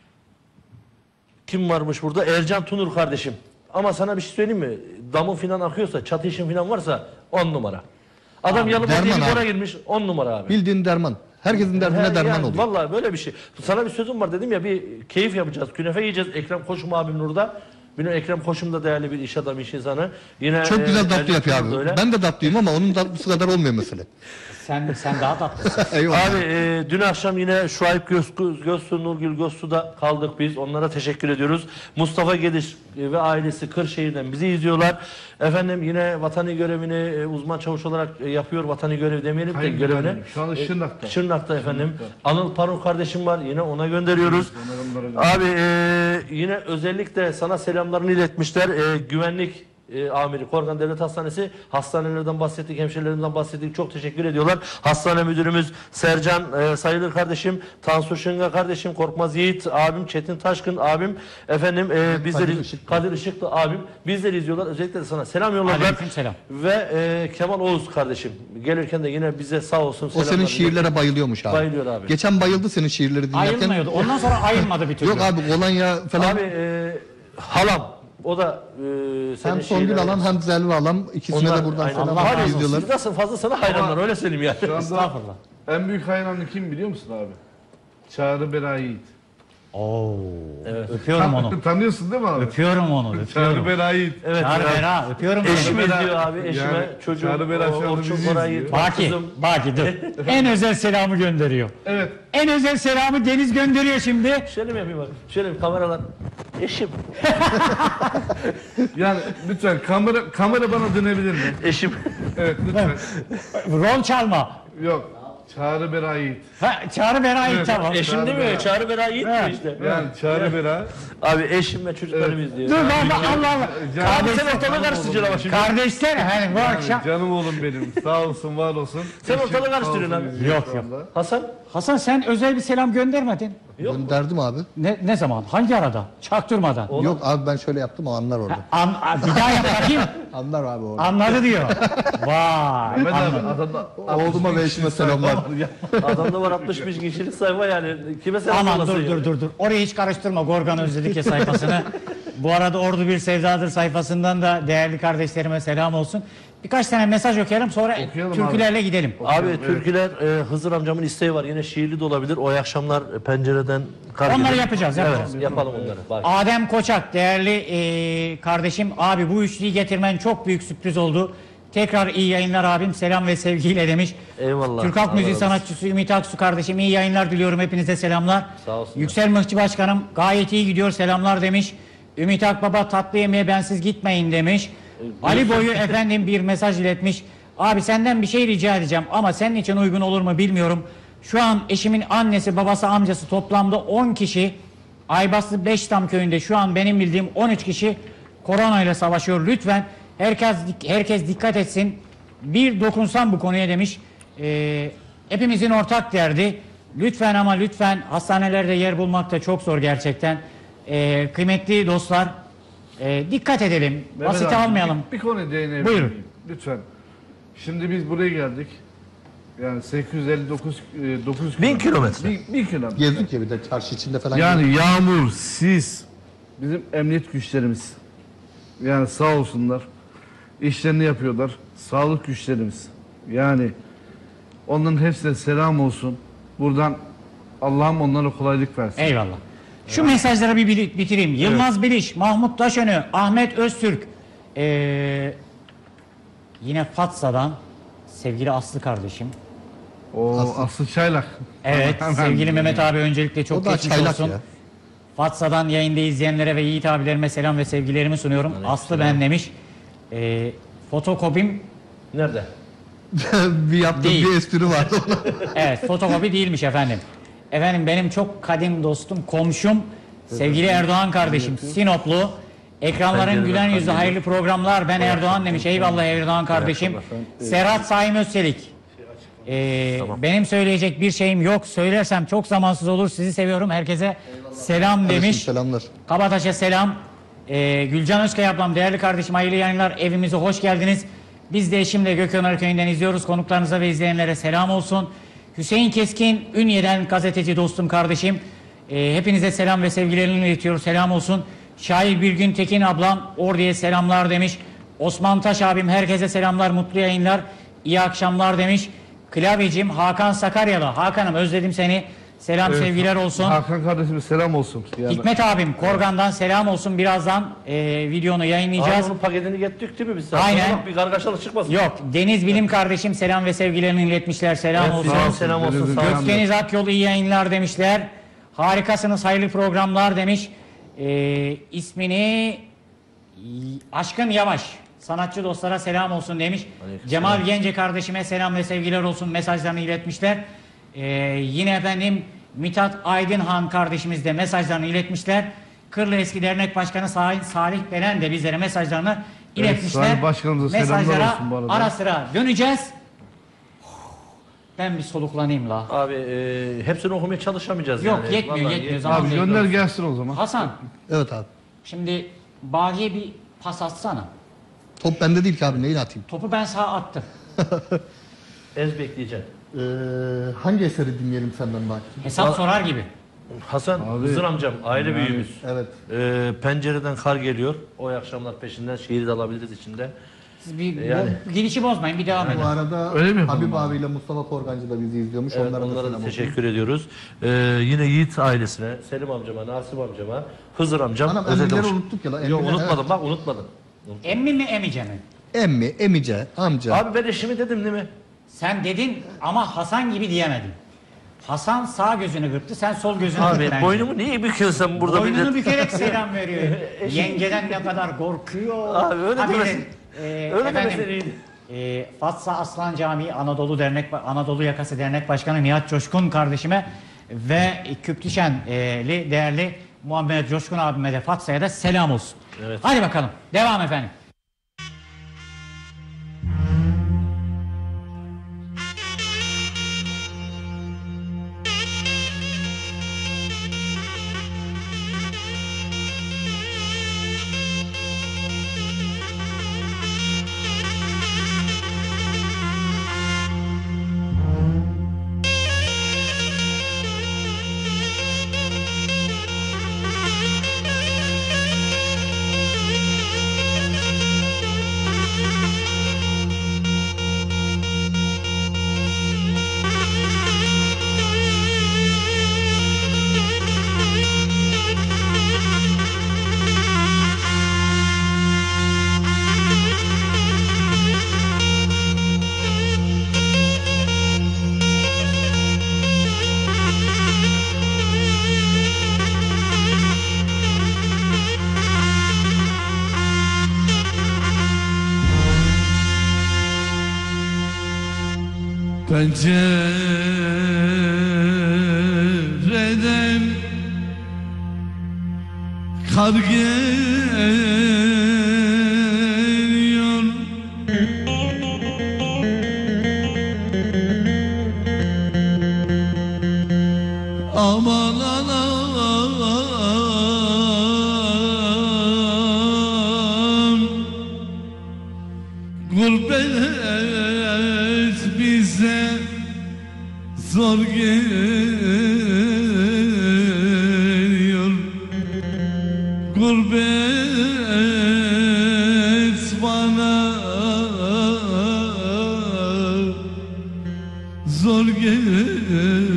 D: kim varmış burada? Ercan Tunur kardeşim. Ama sana bir şey söyleyeyim mi? Damın filan akıyorsa, çatı işin filan varsa on numara. Adam
E: Abi,
D: Yalıbaba diye
E: derman
D: bir
E: abi.
D: bora girmiş on numara abi.
E: Bildiğin derman. Herkesin derdine
D: He,
E: derman
D: yani,
E: oluyor.
D: Vallahi böyle bir şey. Sana bir sözüm var dedim ya, bir keyif yapacağız. Künefe yiyeceğiz. Ekrem Koçum abim burada. Benim Ekrem Koçum da değerli bir iş adamı, iş insanı. Yine
E: Çok güzel
D: e,
E: tatlı yapıyor abi.
D: öyle.
E: Ben de tatlıyım ama onun tatlısı kadar olmuyor mesela.
B: Sen sen daha tatlısın.
E: Eyvallah.
D: Abi e, dün akşam yine Şuayb Gözsu, Gözsu, Nurgül Gözsu'da kaldık biz. Onlara teşekkür ediyoruz. Mustafa Gediş ve ailesi Kırşehir'den bizi izliyorlar. Efendim yine vatani görevini e, uzman çavuş olarak e, yapıyor. Vatani görev demeyelim de
C: Hangi
D: görevini.
C: görev? Şu anda Şırnak'ta.
D: E, Şırnak'ta efendim.
C: Şırnak'ta.
D: Anıl Paruk kardeşim var. Yine ona gönderiyoruz. Abi e, yine özellikle sana selamlarını iletmişler. E, güvenlik e, amiri Korgan Devlet Hastanesi, hastanelerden bahsettik, hemşirelerimizden bahsettik. Çok teşekkür ediyorlar. Hastane müdürümüz Sercan e, Sayılır kardeşim, Tansu Şınga kardeşim, Korkmaz Yiğit abim, Çetin Taşkın abim, efendim e, bizleri Kadir Işıklı. Kadir Işıklı abim bizleri izliyorlar. Özellikle de sana selam yolladılar.
B: Aleykümselam.
D: Ve e, Kemal Oğuz kardeşim gelirken de yine bize sağ olsun.
E: O senin şiirlere bayılıyormuş abi.
D: Bayılıyor abi.
E: Geçen bayıldı senin şiirleri dinlerken.
B: Ayılmıyordu. Ondan sonra ayılmadı bir türlü.
E: Yok abi kolonya falan.
D: Abi e, halam o da e, senin
E: Hem Songül
D: şiirleri-
E: alam hem Zelvi alam ikisine
D: Onlar-
E: de buradan
D: aynen.
E: selam
D: Allah razı olsun.
E: izliyorlar.
D: Siz nasıl fazla sana hayranlar öyle söyleyeyim yani.
C: Şu anda en büyük hayranı kim biliyor musun abi? Çağrı Beray Yiğit.
B: Oo. Evet. Öpüyorum onu.
C: Tanıyorsun değil mi abi?
B: Öpüyorum onu. Öpüyorum.
C: Çağrı Beray Yiğit.
D: Evet,
B: Çağrı
D: ya.
B: Bera. Öpüyorum.
D: Eşim
B: seni.
D: izliyor abi, eşime,
C: Yani
D: çocuğum,
C: Çağrı Beray şu anda
D: Orçun
C: bizi
D: Koray'ı,
C: izliyor.
B: Baki,
D: kızım.
B: Baki dur. En özel selamı gönderiyor.
C: Evet.
B: En özel selamı Deniz gönderiyor şimdi.
D: Şöyle mi yapayım bak? Şöyle bir kameralar. Eşim.
C: Yani lütfen kamera kamera bana dönebilir mi?
D: Eşim.
C: Evet lütfen.
B: Rol çalma.
C: Yok. Çağrı Beray Yiğit.
B: Ha, Çağrı Bera'yı
C: Evet.
B: tamam.
D: Eşim değil mi?
C: Bera.
D: Çağrı Bera Yiğit mi işte?
C: Yani Çağrı Beray.
D: Abi eşim ve çocuklarım izliyor.
B: Dur lan Allah Allah.
D: Abi sen ortalığı karıştıracaksın ama şimdi.
B: Kardeşler hani bu akşam.
C: Canım oğlum benim. Sağ olsun, var olsun.
D: Sen
C: Eşim
D: ortalığı
C: sağ
D: karıştırıyorsun
C: olsun
D: abi.
C: izliyor
B: Yok,
C: şu
B: yok.
C: anda.
D: Hasan?
B: Hasan sen özel bir selam göndermedin.
E: Gönderdim abi.
B: Ne, ne zaman? Hangi arada? Çaktırmadan.
E: Yok abi ben şöyle yaptım o anlar orada.
B: An, a- bir daha yap bakayım.
E: Anlar abi orada.
B: Anladı diyor. Vay.
C: Mehmet abi
B: anladım.
C: adamda
E: Oğluma ve eşime selamlar.
D: Adamda var altmış beş kişilik sayfa yani. Kime selam
B: Aman
D: yollasın
B: dur
D: ya?
B: dur dur dur. Orayı hiç karıştırma Gorgan Özledike sayfasını. Bu arada Ordu Bir Sevdadır sayfasından da değerli kardeşlerime selam olsun. Birkaç tane mesaj okuyalım sonra
C: Okuyalım
B: türkülerle gidelim.
D: Abi türküler e, Hızır amcamın isteği var. Yine şiirli de olabilir. O akşamlar e, pencereden kar
B: Onları
D: gelir.
B: yapacağız, yapacağız.
D: Evet, yapalım onları. Bak.
B: Adem Koçak değerli e, kardeşim abi bu üçlüyü getirmen çok büyük sürpriz oldu. Tekrar iyi yayınlar abim selam ve sevgiyle demiş.
D: Eyvallah.
B: Türk Halk
D: Allah
B: Müziği
D: razı olsun.
B: sanatçısı Ümit Aksu kardeşim iyi yayınlar diliyorum hepinize selamlar.
D: Sağ olsun.
B: Yüksel Mıhçı Başkanım gayet iyi gidiyor selamlar demiş. Ümit Akbaba tatlı yemeğe bensiz gitmeyin demiş. Ali Boyu efendim bir mesaj iletmiş. Abi senden bir şey rica edeceğim ama senin için uygun olur mu bilmiyorum. Şu an eşimin annesi babası amcası toplamda on kişi Aybaslı Beştam köyünde şu an benim bildiğim on üç kişi korona ile savaşıyor. Lütfen herkes herkes dikkat etsin. Bir dokunsam bu konuya demiş. Ee, hepimizin ortak derdi. Lütfen ama lütfen hastanelerde yer bulmak da çok zor gerçekten. Ee, kıymetli dostlar e, dikkat edelim.
C: Mehmet
B: Basite
C: abi,
B: almayalım.
C: Bir, bir konuya değinebilir
B: Buyurun.
C: miyim? Lütfen. Şimdi biz buraya geldik. Yani sekiz yüz elli dokuz e, dokuz
D: Bin kilometre.
C: Bin, bin kilometre.
E: Gezdik ya bir de çarşı içinde falan.
C: Yani yağmur, sis, bizim emniyet güçlerimiz. Yani sağ olsunlar. İşlerini yapıyorlar. Sağlık güçlerimiz. Yani onların hepsine selam olsun. Buradan Allah'ım onlara kolaylık versin.
B: Eyvallah. Şu mesajları bir bili- bitireyim. Yılmaz Biliş, Mahmut Taşönü, Ahmet Öztürk. Ee, yine Fatsa'dan sevgili Aslı kardeşim.
C: O Aslı Çaylak.
B: Evet
C: Hemen.
B: sevgili Mehmet abi öncelikle
E: O
B: çok
E: da
B: geçmiş
E: çaylak
B: olsun.
E: ya.
B: Fatsa'dan yayında izleyenlere ve Yiğit abilerime selam ve sevgilerimi sunuyorum. Aslı ben demiş. Ee, fotokopim
D: Nerede?
E: bir yaptığım
B: Değil.
E: bir espri vardı.
B: evet fotokopi değilmiş efendim. Efendim benim çok kadim dostum, komşum, sevgili Erdoğan kardeşim, Sinoplu. Ekranların
D: Pencereden
B: gülen yüzlü
D: pencereden.
B: hayırlı programlar. Ben Erdoğan demiş. Eyvallah Erdoğan kardeşim. Serhat Saim Özçelik. Ee, Benim söyleyecek bir şeyim yok. Söylersem çok zamansız olur. Sizi seviyorum. Herkese selam demiş.
E: Kardeşim, selamlar.
B: Kabataş'a selam. Ee, Gülcan Özkaya ablam, değerli kardeşim hayırlı yayınlar. Evimize hoş geldiniz. Biz de eşimle Gökönör Köyü'nden izliyoruz. Konuklarınıza ve izleyenlere selam olsun. Hüseyin Keskin, Ünye'den gazeteci dostum kardeşim. Ee, hepinize selam ve sevgilerini iletiyoruz. Selam olsun. Şair Birgün Tekin ablam Ordu'ya selamlar demiş. Osman Taş abim herkese selamlar, mutlu yayınlar, iyi akşamlar demiş. Klavyecim Hakan Sakaryalı. Hakan'ım özledim seni. Selam
C: Evet,
B: sevgiler olsun.
C: Hakan kardeşime selam olsun. Yani.
B: Hikmet abim Korgan'dan selam olsun. Birazdan e, videonu yayınlayacağız.
D: Abi onun paketini getirdik değil mi biz?
B: Aynen.
D: Bak, bir kargaşalık çıkmasın.
B: Yok. Deniz Bilim kardeşim selam ve sevgilerini iletmişler. Selam
D: Evet,
B: olsun.
D: selam, selam olsun. Sağ olun.
B: Gökdeniz Akyol iyi yayınlar demişler. Harikasınız, hayırlı programlar demiş. E, ismini Aşkın Yavaş. Sanatçı dostlara selam olsun demiş.
D: Aleyküm
B: Cemal
D: selam.
B: Gence kardeşime selam ve sevgiler olsun mesajlarını iletmişler. Ee, yine efendim Mithat Aydınhan kardeşimiz de mesajlarını iletmişler. Kırlı Eski Dernek Başkanı Salih, Salih Belen de bizlere mesajlarını
C: Evet,
B: iletmişler.
C: Salih Başkanımıza selamlar
B: Mesajlara
C: olsun bu arada.
B: ara sıra döneceğiz. Ben bir soluklanayım la.
D: Abi e, hepsini okumaya çalışamayacağız.
B: Yok
D: yani.
B: yetmiyor
D: Vallahi
B: yetmiyor.
D: yetmiyor.
B: Zaman
C: Abi
B: bekliyoruz.
C: gönder gelsin o zaman.
B: Hasan
E: Evet abi.
B: şimdi Bahi'ye bir pas atsana.
E: Top bende değil ki abi, neyle atayım?
B: Topu ben sağa attım.
D: Ez bekleyeceğim.
E: Ee, hangi eseri dinleyelim senden bak?
B: Hesap sorar gibi.
D: Hasan, Hızır amcam, aile
E: Yani,
D: büyüğümüz.
E: evet.
D: Ee, pencereden kar geliyor. O akşamlar peşinden şiiri de alabiliriz içinde.
B: Siz bir
D: Yani.
B: bu gidişi bozmayın bir devam edin.
E: Bu arada
C: Öyle mi
E: Habib
C: yapalım
E: abiyle Mustafa Korgancı da bizi izliyormuş.
D: Evet,
E: onlara,
D: onlara da
E: selam olsun.
D: teşekkür ediyoruz. Ee, yine Yiğit ailesine, Selim amcama, Nasip amcama, Hızır amcam.
E: Anam,
D: özellikle
E: emmileri
D: hoş-
E: unuttuk ya la,
D: Yok
E: emmiler,
D: unutmadım
E: evet.
D: bak unutmadım.
B: Emmi mi emice mi?
E: Emmi, emice, amca.
D: Abi ben eşimi dedim değil mi?
B: Sen dedin ama Hasan gibi diyemedin. Hasan sağ gözünü kırptı, sen sol gözünü
D: Abi
B: kırptın.
D: boynumu niye büküyorsun burada?
B: Boynunu
D: millet?
B: bükerek selam veriyor. Yengeden ne kadar korkuyor.
D: Abi öyle
B: Ha, bir de,
D: demesin.
B: e,
D: Öyle
B: efendim,
D: demesin iyiydi.
B: e, Fatsa Aslan Camii Anadolu Dernek Anadolu Yakası Dernek Başkanı Nihat Coşkun kardeşime ve Küplüşenli değerli Muhammed Coşkun abime de Fatsa'ya da selam olsun.
D: Evet.
B: Hadi bakalım. Devam efendim.
C: Pencereden kar geliyor. Aman anam, gurbet bize zor geliyor. Gurbet bana zor geliyor.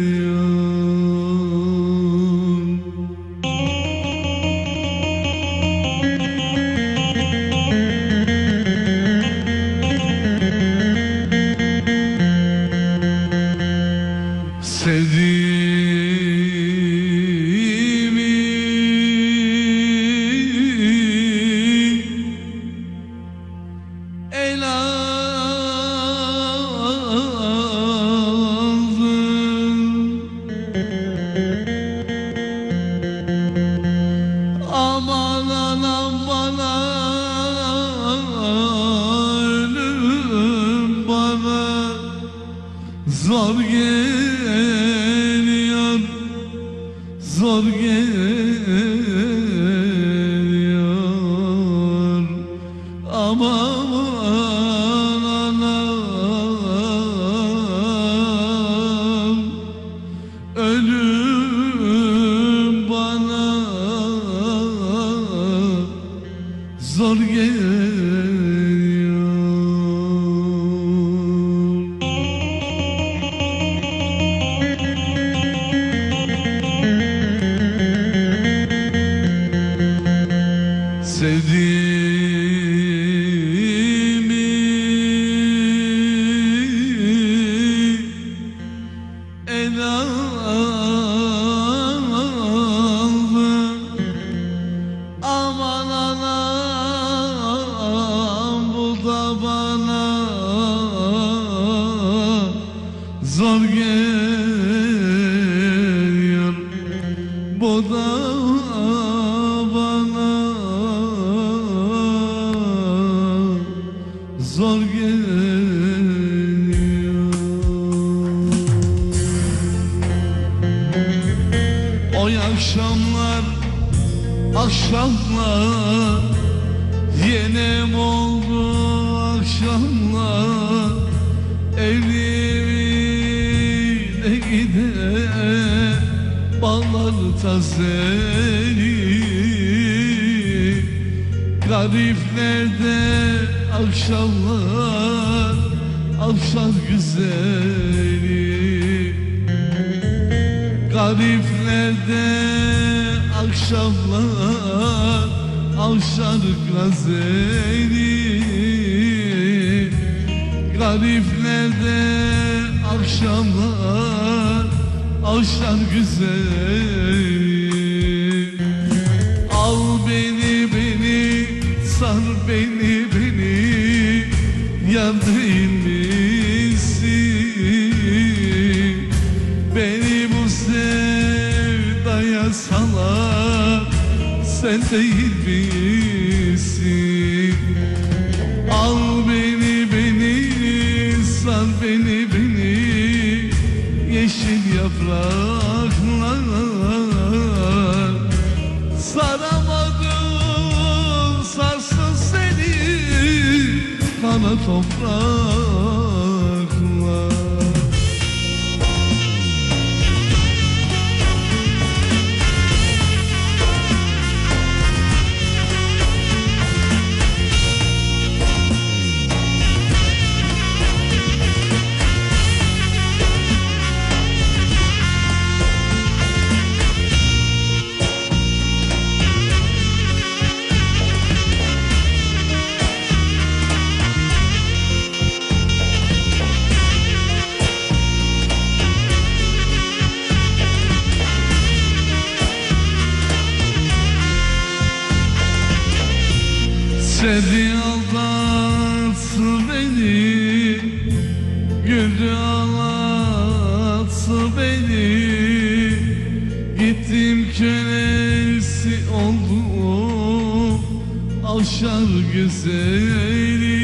C: Sevdiğimi el aldım. Aman anam bana, ölüm bana zor geliyor, zor geliyor. Aman anam, ölüm bana zor geliyor. Oy akşamlar, akşamlar, yenem oldu akşamlar, evine gider ballar tazeli. Gariflerde akşamlar, akşam güzeli. Gariflerde akşamlar, akşam gazeli. Gariflerde akşamlar, akşam güzeli. Al beni beni, sar beni beni, yar değil misin? Beni bu sevdaya salan sen değil misin? Al beni beni, sar beni beni, yeşil yapraklar. Saramadım sarsın seni, kana topraklar. Sevdi aldattı beni, güldü ağlattı beni. Gittim kölesi oldum, avşar güzeli.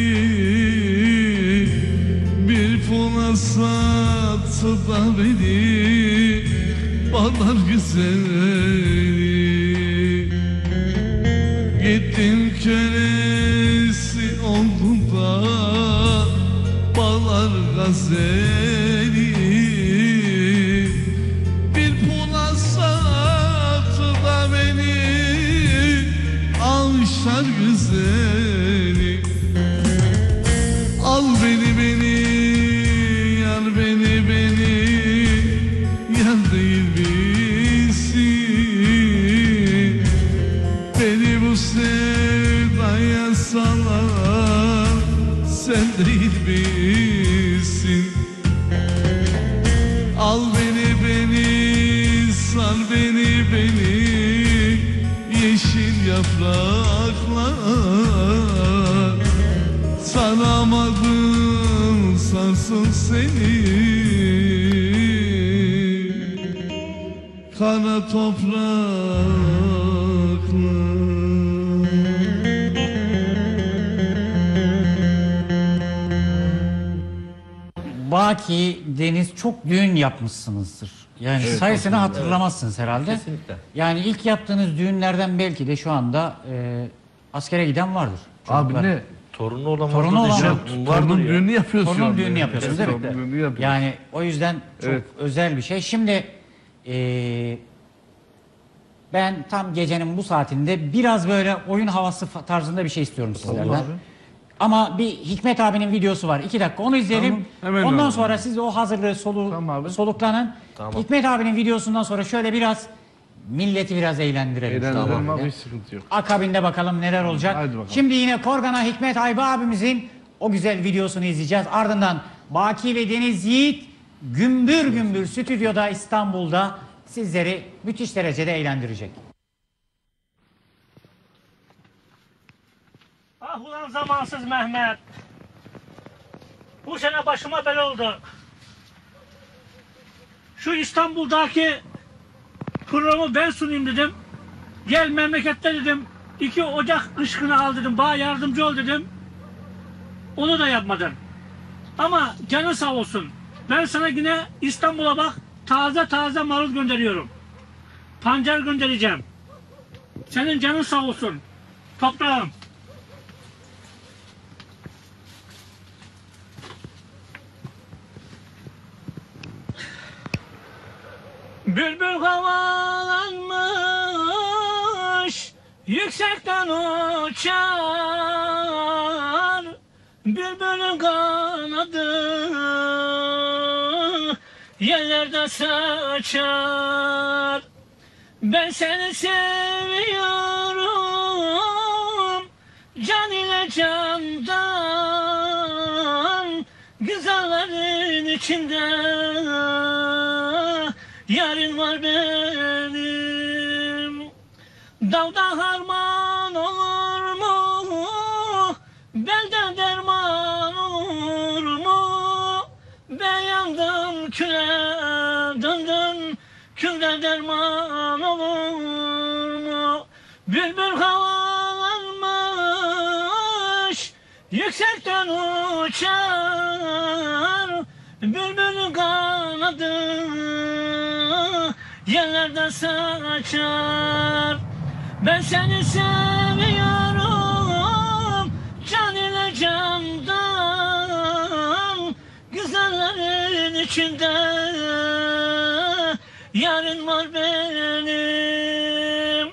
C: Bir pula sattı da beni, bağlar güzeli. Gittim kölesi oldum da bağlar gazeli. Bir pula sattı da beni, avşar güzeli. Al beni beni, yar beni beni, yar değil misin? Beni bu sevdaya salan sen değil misin? Al beni beni, sar beni beni, yeşil yapraklar. Saramadım sarsın seni, kana topraklar.
B: Baki, Deniz çok düğün yapmışsınızdır. Yani
D: Evet,
B: sayısını
D: evet.
B: hatırlamazsınız herhalde.
D: Kesinlikle.
B: Yani ilk yaptığınız düğünlerden belki de şu anda e, askere giden vardır.
C: Abi
B: Çocuklar.
C: ne?
D: Torunu olan
B: Torunu olan
D: vardır.
C: Torunun düğünü yapıyorsun.
B: Torunun düğünü yapıyorsunuz değil mi?
C: Torunun düğünü yapıyoruz.
B: Yani o yüzden çok
C: Evet.
B: özel bir şey. Şimdi e, ben tam gecenin bu saatinde biraz böyle oyun havası fa- tarzında bir şey istiyorum sizlerden.
C: abi.
B: Ama bir Hikmet abinin videosu var. İki dakika onu izleyelim.
C: Tamam, hemen
B: Ondan
C: alalım.
B: sonra siz o hazırlığı solu, soluklanın.
D: Tamam.
B: Hikmet abinin videosundan sonra şöyle biraz milleti biraz eğlendirelim.
C: Eğlendirelim
B: Tamam.
C: abi, hiç sıkıntı yok.
B: Akabinde bakalım neler olacak.
C: Haydi bakalım.
B: Şimdi yine Korgan'a Hikmet Ayba abimizin o güzel videosunu izleyeceğiz. Ardından Baki ve Deniz Yiğit gümbür gümbür stüdyoda İstanbul'da sizleri müthiş derecede eğlendirecek.
H: Ah ulan zamansız Mehmet. Bu sene başıma bela oldu. Şu İstanbul'daki programı ben sunayım dedim. Gel memlekette dedim. iki Ocak ışkını al dedim. Bana yardımcı ol dedim. Onu da yapmadın. Ama canın sağ olsun. Ben sana yine İstanbul'a bak taze taze marul gönderiyorum. pancar göndereceğim. Senin canın sağ olsun. Toprağım. Bülbül havalanmış, yüksekten uçar. Bülbülün kanadı yerlerde saçar. Ben seni seviyorum, can ile candan, güzellerin içinde yarın var benim. Dağda harman olur mu? Belde derman olur mu? Ben yandım küle döndüm, külde derman olur mu? Bülbül havalanmış, yüksekten uçar. Bülbülün kanadı yerlerde saçar. Ben seni seviyorum, can ile candan, güzellerin içinde yarın var benim.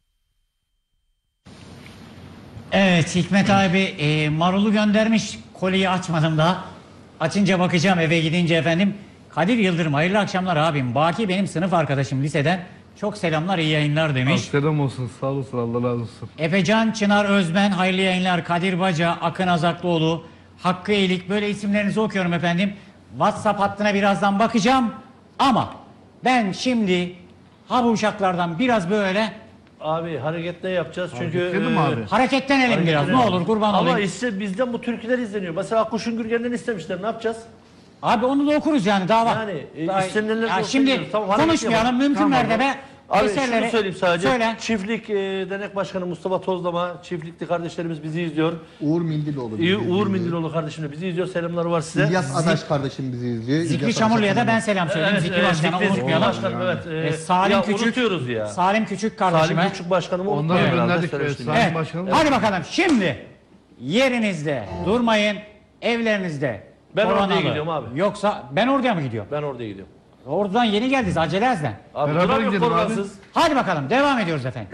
B: Evet, Hikmet abi e, marulu göndermiş. Koliyi açmadım daha. Açınca bakacağım eve gidince efendim. Kadir Yıldırım, hayırlı akşamlar abim. Baki benim sınıf arkadaşım liseden. Çok selamlar, iyi yayınlar demiş.
C: Selam olsun, sağ olasın, Allah razı olsun.
B: Efecan Çınar Özben, hayırlı yayınlar. Kadir Baca, Akın Azaklıoğlu, Hakkı Eğilik, böyle isimlerinizi okuyorum efendim. WhatsApp hattına birazdan bakacağım. Ama ben şimdi ha bu uşaklardan biraz böyle...
D: Abi hareketler yapacağız çünkü...
C: Hareketledim e, abi.
B: Hareketlenelim biraz, ne olur kurban olayım.
D: Ama işte bizden bu türküler izleniyor. Mesela Kuşun Gürgen'den istemişler, ne yapacağız?
B: Abi onu da okuruz yani, daha var.
D: Yani e,
B: Daha-
D: istenenler
B: Ya
D: de
B: şimdi
D: olsa tamam, hareket
B: konuşmayalım,
D: yapalım.
B: mümkün
D: Tamam.
B: mertebe
D: Abi
B: eserleri...
D: şunu söyleyeyim sadece.
B: Söyle.
D: Çiftlik e, Dernek Başkanı Mustafa Tozlama, çiftlikli kardeşlerimiz bizi izliyor.
E: Uğur Mindiloğlu.
D: İyi, Uğur Mindiloğlu kardeşim de bizi izliyor. Selamları var size.
E: İlyas Adaş kardeşim bizi izliyor.
B: Zikri
E: İlyas
B: Çamurlu'ya
E: Adaş
B: da ben selam söyleyeyim.
D: Evet,
B: Zikri
D: evet,
B: Başkanı
D: Zikri-
B: unutmayalım.
D: Zikri Başkanım, evet. E,
B: E, Salim
D: ya
B: Küçük,
D: unutuyoruz ya.
B: Salim Küçük kardeşime.
D: Salim Küçük Başkanımı
C: Onları
D: unutmayalım herhalde,
C: gönderdik,
D: söylemiştim.
C: evet, Salim
B: Evet.
C: Başkanım.
B: Hadi bakalım şimdi yerinizde durmayın, evlerinizde.
D: Ben
B: Koronalı.
D: oraya gidiyorum abi.
B: Yoksa ben oraya mı gidiyorum?
D: Ben oraya gidiyorum.
B: Oradan yeni geldiniz, acele ezden.
D: Abi
C: Beraber
D: duramıyor
C: gidelim abi.
D: koronansız.
B: Hadi bakalım, devam ediyoruz efendim.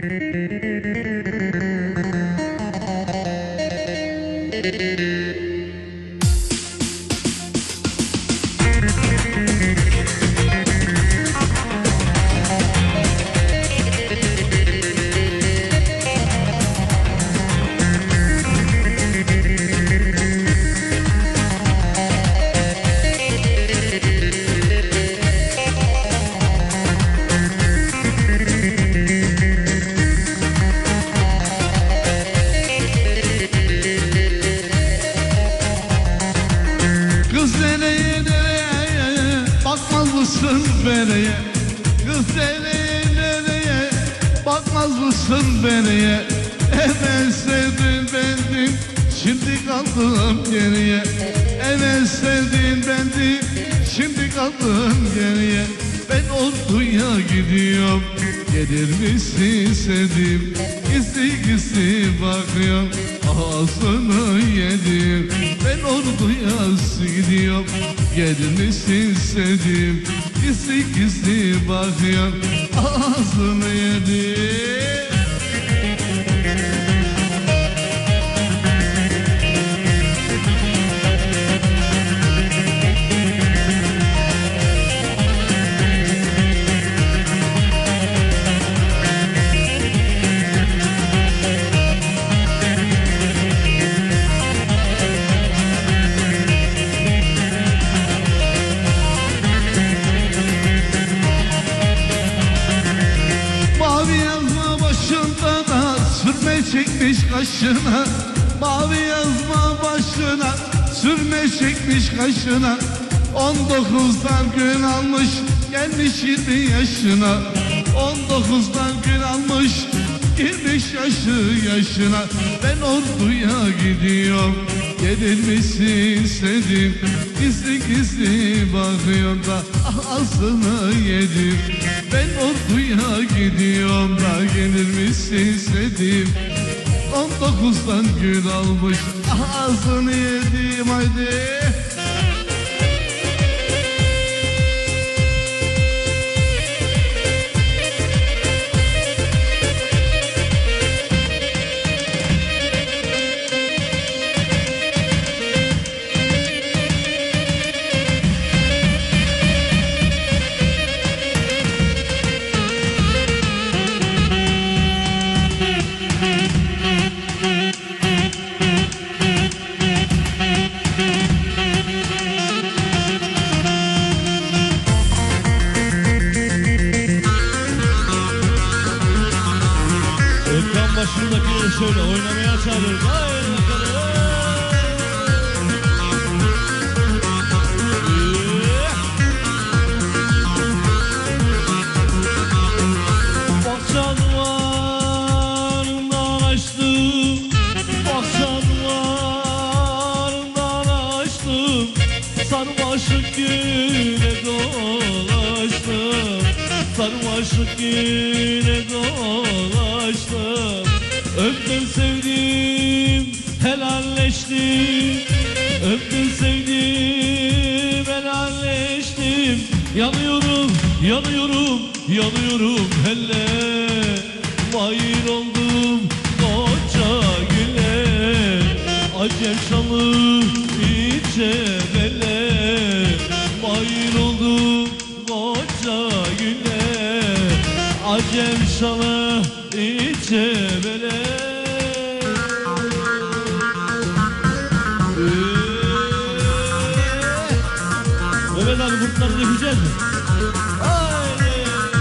F: Kız nereye nereye bakmaz mısın bereye? Kız nereye nereye bakmaz mısın bereye? Evvel sevdin bendim, şimdi kaldım geriye. Evvel sevdin bendim, şimdi kaldım geriye. Ben orduya gidiyorum, gelir misin sevdim? Gizli gizli bakıyorum, ağzını yedim. Ben orduya gidiyorum, gelir misin sevdim? Gizli gizli bakıyorum, ağzını yedim. Mavi yazma başında da sürme çekmiş kaşına. Mavi yazma başına sürme çekmiş kaşına. On dokuzdan gün almış gelmiş yirmi yaşına. On dokuzdan gün almış girmiş yaşı yaşına. Ben orduya gidiyorum, gelir misin sevdim? Gizli gizli bakıyorum da ağzını yedim. Ben orduya gidiyorum da gelir misin istedim. On dokuzdan gün almış ağzını yedim haydi.
G: Başındakileri şöyle oynamaya çağırırız. Haydi bakalım. Bahçanlarından açtım, bahçanlarından açtım, sarmaşık güne dolaştım, sarmaşık güne dolaştım. Öptüm sevdim, helalleştim. Öptüm sevdim, helalleştim. Yanıyorum, yanıyorum, yanıyorum hele. Mahir oldum koca güle. Acem şalı içemele. Mahir oldum koca güle. Acem şalı içemele. Mehmet abi kurtları dökeceğiz mi? Haydi.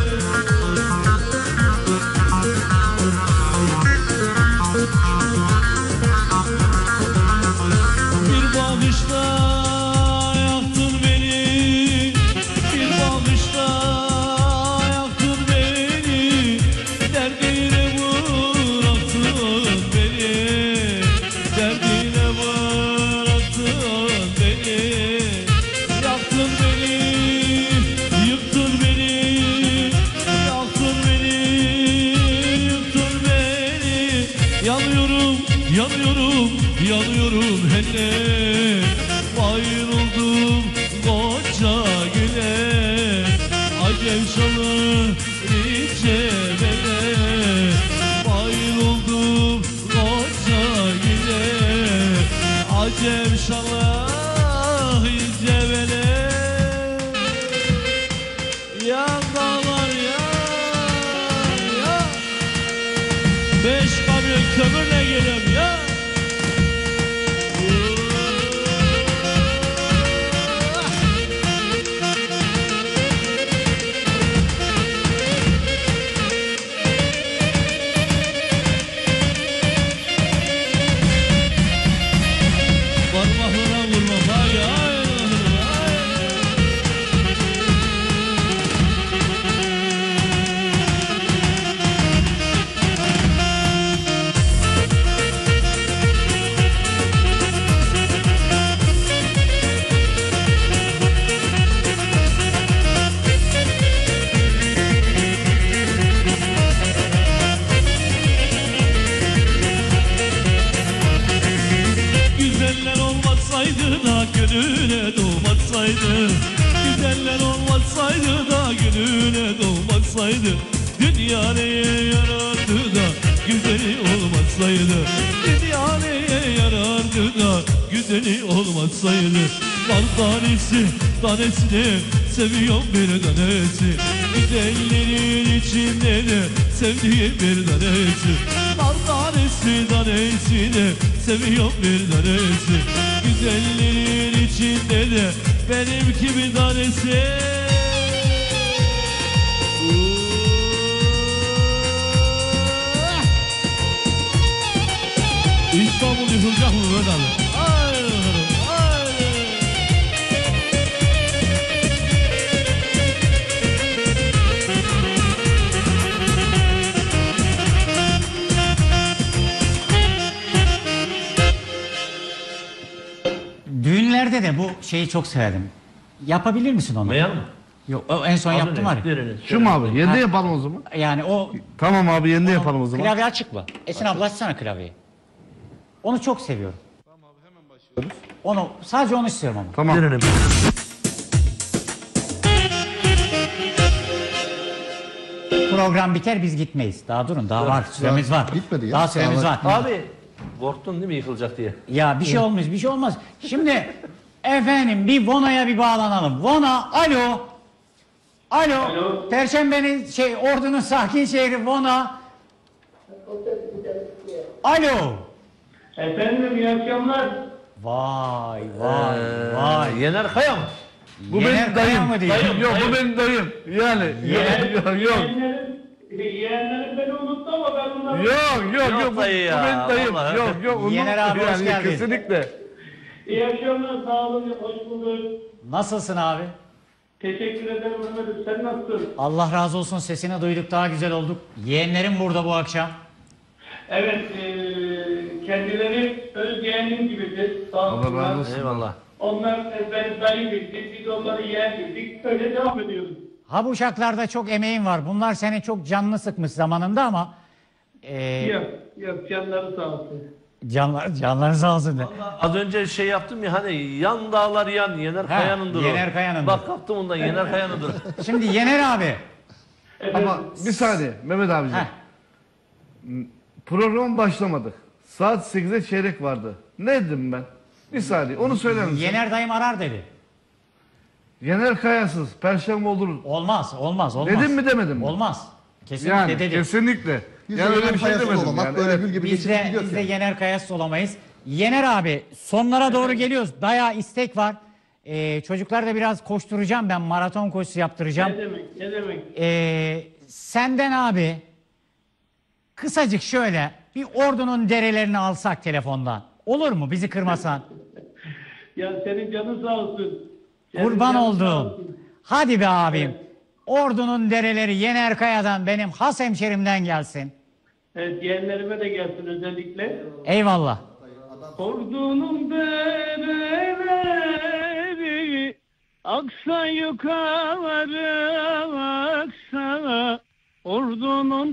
G: Bir bakışta yaktın beni, bir bakışta yaktın beni, derdine bıraktın beni, derdine bıraktın beni. Yaktın beni, yıktın beni, yaktın beni, yıktın beni. Yanıyorum, yanıyorum, yanıyorum hele. Mahir oldum koca güle. Acem şalı içemele. Mahir oldum koca güle. Acem şalı incevele. Ya dağlar ya, ya. Beş kamyon kömürle geliyorum ya. Parmaklara vurma haydi haydi. Güzeller olmasaydı da gönlüne doğmasaydı, güzeller olmasaydı da gönlüne doğmasaydı, dünya neye yarardı da güzeli olmasaydı, dünya neye yarardı da güzeli olmasaydı. Var tanesi tanesini seviyorum bir tanesi, güzellerin içinde de sevdiğim bir tanesi. Var tanesi tanesini seviyorum bir tanesi, güzellerin içinde de benimki bir tanesi. İstanbul yıkılacak mı Mehmet abi? Haydi bakalım, haydi.
B: Düğünlerde de bu şeyi çok severim. Yapabilir misin onu?
D: Meyan mı?
B: Yok o en son
D: Az
B: yaptım
D: önce,
B: var.
D: diğerini.
C: Şu mu abi? Yerinde
B: Ha.
C: yapalım o zaman.
B: Yani o
C: Tamam abi yerinde yapalım o zaman.
B: klavye açık mı? Esin abla açsana klavyeyi. Onu çok seviyorum. Tamam abi hemen başlıyoruz. Onu sadece onu istiyorum ama.
C: Tamam.
D: Diğerini.
B: Program biter biz gitmeyiz. Daha durun daha var süremiz var.
E: bitmedi ya.
B: Daha süremiz
E: Daha
B: var.
D: Abi korktun değil mi yıkılacak diye?
B: Ya bir şey olmaz bir şey olmaz. Şimdi efendim bir Vona'ya bir bağlanalım. Vona alo. Alo. Alo. Perşembenin şey Ordu'nun sakin şehri Vona. Alo.
I: Efendim iyi akşamlar.
B: Vay vay
D: Ee,
B: vay.
D: Yener Kaya mı?
C: Bu
B: Yener
C: benim
B: Kaya
C: dayım.
B: mı diyeyim?
C: Dayım, yok bu benim dayım. Yani
I: Yeğen-
C: yok yok.
I: Yeğenlerim, yeğenlerim beni unuttu ama ben onları...
C: Yok yok
D: Yok
C: yok. Bu,
D: dayı
C: bu
D: ya,
C: benim dayım.
D: vallahi.
C: Yok yok. Onu,
B: Yener abi, hoş
C: yani
B: geldin.
C: Kesinlikle.
I: İyi akşamlar, sağ olun, hoş bulduk.
B: Nasılsın abi?
I: Teşekkür ederim Mehmet'im, sen nasılsın?
B: Allah razı olsun sesini duyduk daha güzel olduk. Yeğenlerim burada bu akşam.
I: Evet, eee kendileri öz yeğenim gibidir, sağ
C: Allah
I: olsunlar.
C: razı olsun.
D: Eyvallah.
I: Onlar e, beni dayı bildik, biz onları yeğen bildik, öyle devam ediyoruz.
B: Ha bu uşaklarda çok emeğin var. Bunlar seni çok canını sıkmış zamanında ama e,
I: Yok, yok, canları sağ olsun.
B: canlar, canları sağ olsun de.
D: Az önce şey yaptım ya hani yan dağlar yan Yener
B: Ha,
D: Kaya'nındır o.
B: Yener Kaya'nındır.
D: Bak kaptım ondan Yener Kaya'nındır.
B: Şimdi Yener abi.
C: Ama bir saniye Mehmet abiciğim.
B: Heh.
C: Program başlamadık. Saat sekize çeyrek vardı. Ne dedim ben? Bir saniye onu söyler misin?
B: Yener dayım arar dedi.
C: Yener Kayasız Perşembe olur.
B: Olmaz, olmaz, olmaz.
C: Dedim mi demedim mi?
B: Olmaz. Kesinlikle
C: Yani
B: dedi.
C: kesinlikle.
E: Biz de
C: yani öyle
E: Yener
C: bir şey
E: Kayasız
C: demedim.
E: olamak
C: Yani.
E: böyle
C: Evet.
E: gül gibi
B: Biz
E: geçip
B: de,
E: gidiyor
B: biz
E: ki.
B: de Yener Kayasız olamayız. Yener abi sonlara doğru geliyoruz. Bayağı istek var. Ee, çocuklar da biraz koşturacağım ben. Maraton koşusu yaptıracağım.
I: Ne demek, ne demek?
B: Ee, senden abi kısacık şöyle bir Ordu'nun derelerini alsak telefondan. Olur mu bizi kırmasan?
I: Ya senin canın sağ olsun. Senin
B: Kurban
I: canın sağ
B: olduğum.
I: olsun.
B: Hadi be abim. Ordu'nun dereleri Yener Kaya'dan benim has hemşerimden gelsin.
I: Evet, yeğenlerime de gelsin özellikle.
B: Eyvallah.
I: Ordunun dereleri aksa yukarı aksa. Ordunun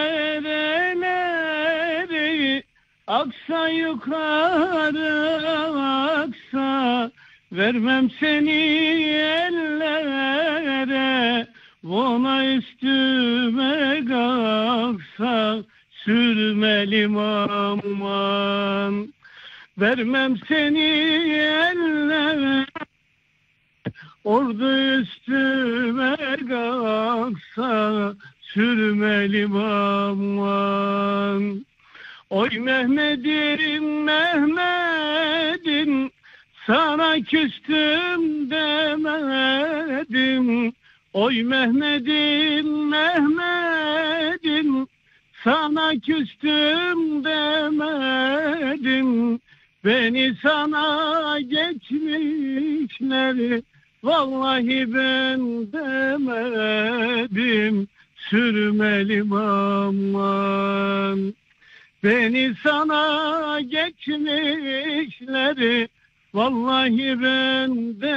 I: dereleri aksa yukarı aksa. Vermem seni ellere, Vona üstüme kalksa, sürmelim aman. Vermem seni ellere, Ordu üstüme kalksa, sürmelim aman. Oy Mehmet'im, Mehmet'im, sana küstüm demedim. Oy Mehmet'im, Mehmet'im, sana küstüm demedim. Beni sana geçmişleri vallahi ben demedim. Sürmelim aman. Beni sana geçmişleri vallahi ben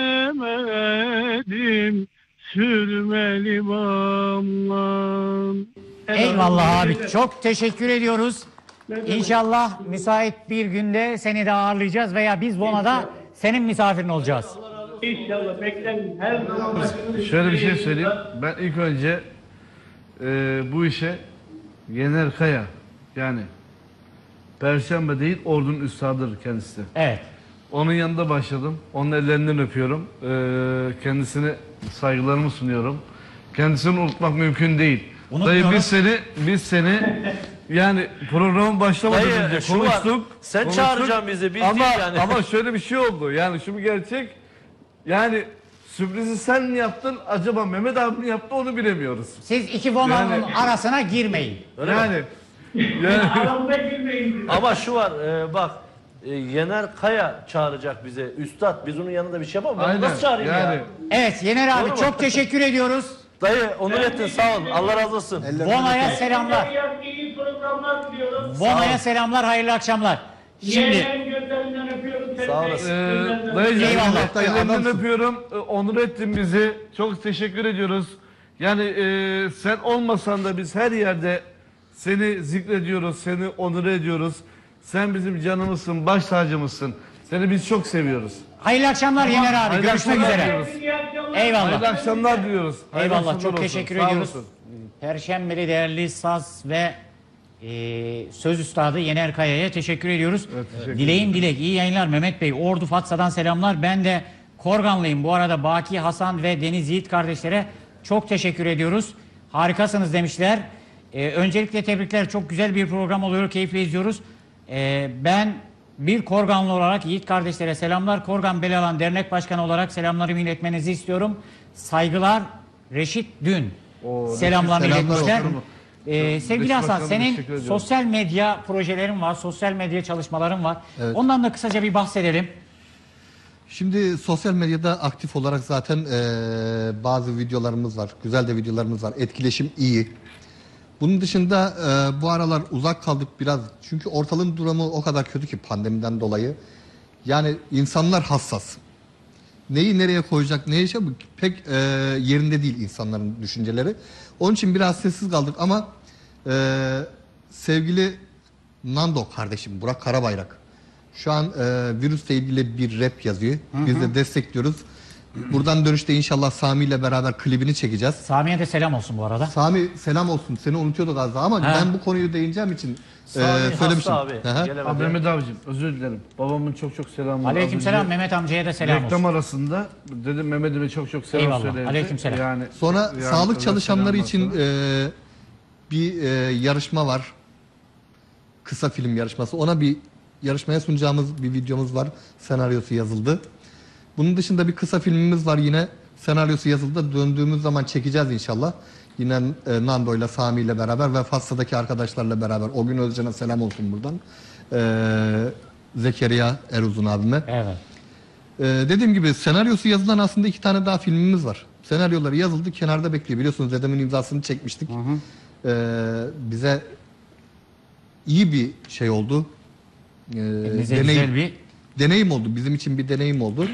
I: demedim. Sürmelim aman.
B: Eyvallah abi. Çok teşekkür ediyoruz. İnşallah müsait bir günde seni de ağırlayacağız veya biz Vona'da senin misafirin olacağız.
I: İnşallah bekleyin. Her zaman başınız
C: Şöyle bir şey
I: üstünde
C: söyleyeyim. Ben ilk önce e, bu işe Yener Kaya yani Perşembe değil Ordu'nun üstadıdır kendisi.
B: Evet.
C: Onun yanında başladım. Onun ellerinden öpüyorum. E, kendisine saygılarımı sunuyorum. Kendisini unutmak mümkün değil. Dayı biz seni biz seni yani programın başlamadan
D: Dayı,
C: önce
D: şu var,
C: konuştuk.
D: sen
C: konuştuk.
D: çağıracaksın bizi, biz
C: ama,
D: değil yani.
C: Ama şöyle bir şey oldu. Yani şu bir gerçek. Yani sürprizi sen mi yaptın acaba Mehmet abi mi yaptı onu bilemiyoruz.
B: Siz iki Vona'nın
C: Yani-
B: arasına girmeyin.
D: Öyle
C: yani
D: mi?
C: yani
I: aramda girmeyin.
D: Ama şu var e, bak e, Yener Kaya çağıracak bize. Üstad biz onun yanında bir şey yapalım. Ben
C: Aynen,
D: nasıl çağırayım
C: yani.
D: ya?
B: Evet Yener abi
D: Doğru mu?
B: çok teşekkür ediyoruz.
D: Dayı onur ettin sağ ol. Allah razı olsun.
B: Vona'ya selamlar.
I: İyi programlar diliyorum.
B: Vona'ya selamlar hayırlı akşamlar. Şimdi
I: Yeğen gözlerinden öpüyoruz.
D: Sağ olasın.
C: Ee, Dayıcığım,
E: Eyvallah dayı,
C: ellerinden
E: adamsın.
C: öpüyorum. Ee, Onur ettin bizi. Çok teşekkür ediyoruz. Yani e, sen olmasan da biz her yerde seni zikrediyoruz, seni onur ediyoruz. Sen bizim canımızsın, baş tacımızsın. Seni biz çok seviyoruz.
B: Hayırlı akşamlar Yener abi.
C: Hayırlı
B: Görüşmek
C: akşamlar
B: üzere.
C: diyoruz.
B: Eyvallah.
C: Hayırlı akşamlar diliyoruz. Hayırlı
B: Eyvallah.
C: akşamlar
B: Çok
C: olsun.
B: teşekkür
C: Sağ
B: ediyoruz.
C: olasın.
B: Perşembeli değerli saz ve e, söz üstadı Yener Kaya'ya teşekkür ediyoruz.
C: Evet, teşekkür
B: Dileğim dilek. İyi yayınlar Mehmet Bey. Ordu Fatsa'dan selamlar. Ben de Korganlıyım. Bu arada Baki, Hasan ve Deniz Yiğit kardeşlere çok teşekkür ediyoruz. Harikasınız demişler. E, öncelikle tebrikler. Çok güzel bir program oluyor. Keyifle izliyoruz. E, ben bir Korganlı olarak Yiğit kardeşlere selamlar. Korgan Belalan Dernek Başkanı olarak selamlarımı iletmenizi istiyorum. Saygılar Reşit Dün.
C: Oo,
B: Selamlarını
C: Reşit, selamlar
B: iletmişler.
C: olsun.
B: Ee, sevgili
C: Reşit
B: Hasan,
C: Başkanım,
B: senin
C: teşekkür ediyorum.
B: sosyal medya projelerin var, sosyal medya çalışmaların var.
E: Evet.
B: Ondan da kısaca bir bahsedelim.
E: Şimdi sosyal medyada aktif olarak zaten eee, bazı videolarımız var. Güzel de videolarımız var. Etkileşim iyi. Bunun dışında eee, bu aralar uzak kaldık biraz. Çünkü ortalığın durumu o kadar kötü ki pandemiden dolayı. Yani insanlar hassas. Neyi nereye koyacak, ne yaşa pek eee, yerinde değil insanların düşünceleri. Onun için biraz sessiz kaldık ama eee, sevgili Nando kardeşim Burak Karabayrak şu an eee virüsle ilgili bir rap yazıyor.
B: Hı
E: Biz
B: hı.
E: de destekliyoruz. Buradan dönüşte inşallah Sami ile beraber klibini çekeceğiz.
B: Sami'ye de selam olsun bu arada.
E: Sami selam olsun. Seni unutuyorduk az daha ama
B: Ha.
E: ben bu konuyu değineceğim için
C: Sami
E: eee,
C: hasta
E: söylemiştim.
C: abi,
E: Hı hı.
C: gelemedi. Abi Mehmet abicim özür dilerim. Babamın çok çok selamı var.
B: Aleykümselam,
C: Az önce
B: Mehmet amcaya da selam
C: reklam
B: olsun.
C: arasında dedim Mehmet'ime çok çok selam
B: Eyvallah,
C: söyledi.
B: aleykümselam.
C: Yani,
E: Sonra
C: yani
E: sağlık
C: özel
E: çalışanları
C: selamlar
E: için
C: sana.
E: eee, bir eee, yarışma var. Kısa film yarışması. Ona bir yarışmaya sunacağımız bir videomuz var. Senaryosu yazıldı. Bunun dışında bir kısa filmimiz var yine. Senaryosu yazıldı. Döndüğümüz zaman çekeceğiz inşallah. Yine e, Nando ile Sami ile beraber ve Fassa'daki arkadaşlarla beraber. O gün Özcan'a selam olsun buradan. Eee Zekeriya Eruzun abime.
B: Evet.
E: Ee, dediğim gibi senaryosu yazılan aslında iki tane daha filmimiz var. Senaryoları yazıldı, kenarda bekliyor. Biliyorsunuz dedemin imzasını çekmiştik. Ee, bize iyi bir şey oldu. Ee,
B: Elinize güzel bir-
E: deneyim oldu. Bizim için bir deneyim oldu.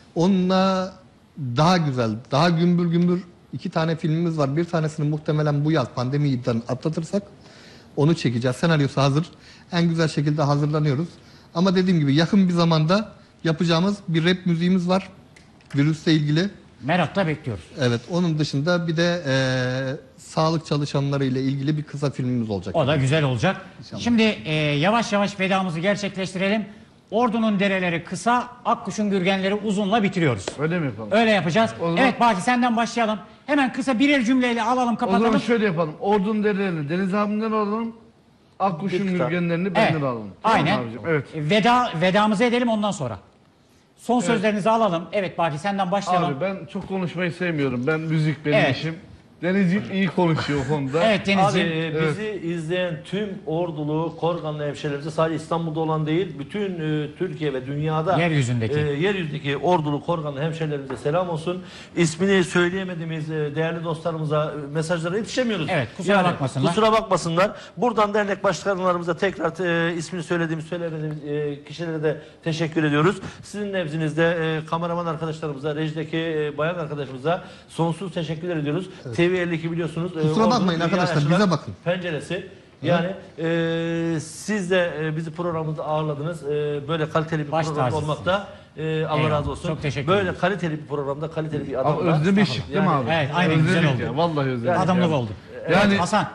E: Onunla daha güzel, daha gümbür gümbür iki tane filmimiz var. Bir tanesini muhtemelen bu yaz pandemiyi atlatırsak onu çekeceğiz. Senaryosu hazır. En güzel şekilde hazırlanıyoruz. Ama dediğim gibi yakın bir zamanda yapacağımız bir rap müziğimiz var. Virüsle ilgili.
B: Merakla bekliyoruz.
E: Evet. Onun dışında bir de eee, sağlık çalışanları ile ilgili bir kısa filmimiz olacak.
B: O da güzel olacak. Şimdi e, yavaş yavaş vedamızı gerçekleştirelim. Ordu'nun dereleri kısa, Akkuş'un gürgenleri uzunla bitiriyoruz.
C: Öyle mi yapalım?
B: Öyle yapacağız.
C: O zaman-
B: Evet Baki, senden başlayalım. Hemen kısa birer cümleyle alalım,
C: O
B: kapatalım.
C: zaman şöyle yapalım. Ordunun derelerini Deniz abimden alalım. Akkuş'un gürgenlerini benden
B: Evet,
C: alalım. Tamam
B: aynen.
C: abicim, evet.
B: Veda, vedamızı edelim ondan sonra. Son
C: Evet.
B: sözlerinizi alalım. Evet Baki, senden başlayalım.
C: Abi ben çok konuşmayı sevmiyorum. Ben müzik benim
B: Evet.
C: işim. Denizciğim iyi konuşuyor o konuda.
B: Evet
D: Abi e, bizi izleyen tüm Ordulu, Korganlı hemşehrilerimize sadece İstanbul'da olan değil, bütün e, Türkiye ve dünyada
B: Yeryüzündeki.
D: e, yeryüzündeki Ordulu, Korganlı hemşehrilerimize selam olsun. İsmini söyleyemediğimiz e, değerli dostlarımıza e, mesajlara yetişemiyoruz.
B: Evet, kusura bakmasınlar.
D: Kusura bakmasınlar. Buradan dernek başkanlarımıza tekrar e, ismini söylediğimiz, söylemediğimiz e, kişilere de teşekkür ediyoruz. Sizin nezdinizde e, kameraman arkadaşlarımıza, rejideki e, bayan arkadaşımıza sonsuz teşekkürler ediyoruz. T V elli iki biliyorsunuz. e,
E: Kusura
D: Ordu'nun
E: bakmayın
D: dünya
E: arkadaşlar,
D: yaşlılar
E: bize bakın.
D: Penceresi. Yani e, siz de e, bizi programımızda ağırladınız. E, böyle kaliteli bir
B: Baş
D: program
B: tacısınız.
D: olmakta e, Allah
B: Eyvallah,
D: razı olsun.
B: çok teşekkür
D: Böyle
B: ederim.
D: kaliteli bir programda kaliteli bir
C: Abi
D: adamla.
C: özlemişik değil mi abi?
B: Evet, aynen, güzel
C: Özledik
B: oldu.
C: ya, vallahi özledik.
B: Adamlık
C: yani.
B: oldu.
C: Yani
B: Evet, Hasan,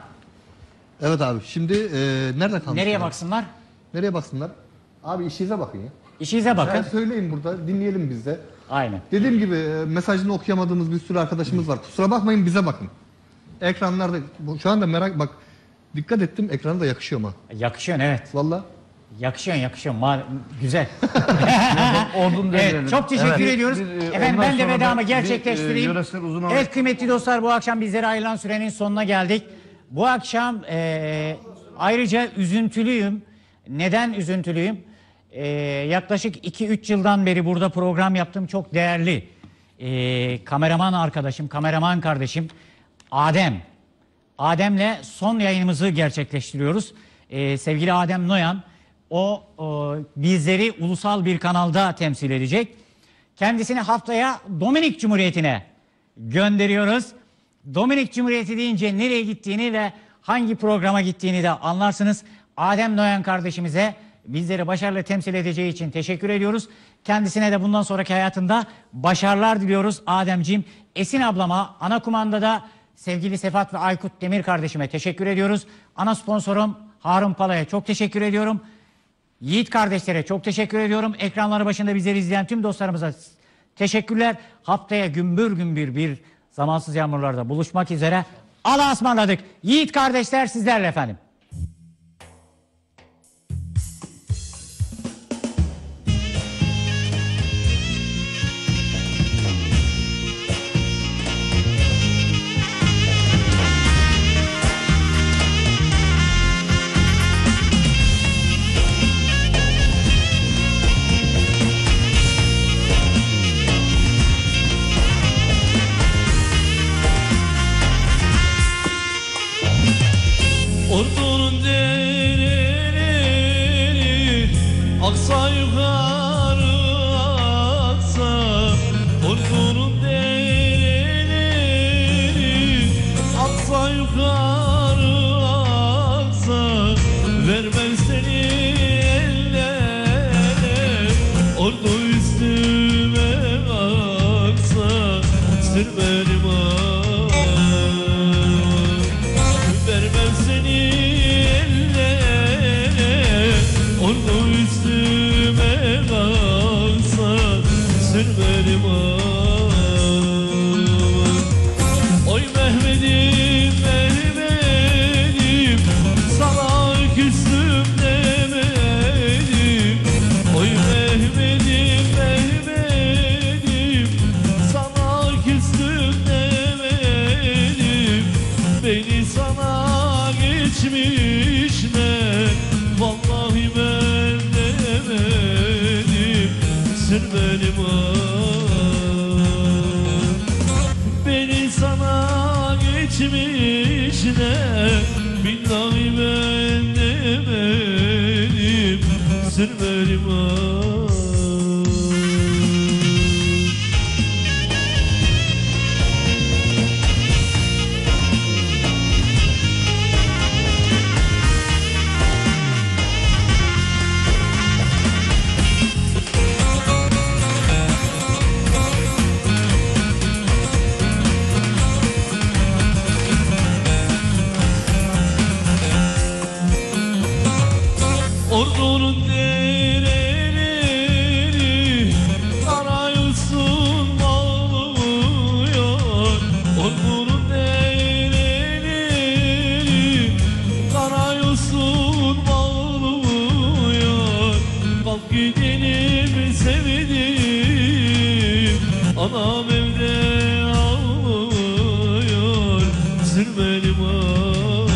E: Evet abi. Şimdi eee, nerede kalmıştık?
B: nereye baksınlar?
E: Nereye baksınlar? Abi işinize bakın ya.
B: İşinize bakın.
E: Sen söyleyin burada, dinleyelim biz de.
B: Aynen.
E: Dediğim gibi e, mesajını okuyamadığımız bir sürü arkadaşımız var. Kusura bakmayın, bize bakın. Ekranlarda bu- şu anda merak bak, dikkat ettim, ekrana da yakışıyor mu?
B: Yakışıyor, evet.
E: Vallahi.
B: Yakışıyor, yakışıyor. Ma- güzel.
C: Ordunun
B: Evet,
C: derelerini.
B: çok teşekkür
C: Evet.
B: ediyoruz.
C: Bir, e,
B: Efendim
C: ondan
B: ben de
C: sonra
B: vedamı
C: bir,
B: gerçekleştireyim.
C: e, yöresel uzun hava-
B: Evet kıymetli dostlar, bu akşam bizlere ayrılan sürenin sonuna geldik. Bu akşam e, ayrıca üzüntülüyüm. Neden üzüntülüyüm? E, yaklaşık iki üç yıldan beri burada program yaptım. Çok değerli e, kameraman arkadaşım, kameraman kardeşim Adem. Adem'le son yayınımızı gerçekleştiriyoruz. E, sevgili Adem Noyan O, o bizleri ulusal bir kanalda temsil edecek. Kendisini haftaya Dominik Cumhuriyeti'ne gönderiyoruz. Dominik Cumhuriyeti deyince nereye gittiğini ve hangi programa gittiğini de anlarsınız. Adem Noyan kardeşimize bizleri başarılı temsil edeceği için teşekkür ediyoruz. Kendisine de bundan sonraki hayatında başarılar diliyoruz Ademciğim. Esin ablama, ana kumandada sevgili Sefat ve Aykut Demir kardeşime teşekkür ediyoruz. Ana sponsorum Harun Pala'ya çok teşekkür ediyorum. Yiğit kardeşlere çok teşekkür ediyorum. Ekranları başında bizleri izleyen tüm dostlarımıza teşekkürler. Haftaya gümbür gümbür bir zamansız yağmurlarda buluşmak üzere. Allah'a ısmarladık. Yiğit kardeşler sizlerle efendim.
G: Ordunun dereleri aksa yukarı aksa. Ordunun dereleri aksa yukarı aksa. Vermem seni ellere, ordu üstüme aksa. Sür benim ağ. Vermem seni ellere, ordu üstüme kalsa. Sür benim ağ. Oy Mehmet'im, Mehmet'im, sana küstüm demedim. Oy Mehmet'im, Mehmet'im, sana küstüm demedim. Beni sana geçmişler, vallahi ben demedim. Sür benim ağ. Beni sana geçmişler, billahi ben demedim. Sür benim ağ. Ordunun dereleri arayılsın bağlıyor. Ordunun dereleri arayılsın bağlıyor. Kalk gidelim sevdim, anam evde ağlıyor. Sür benim ağ.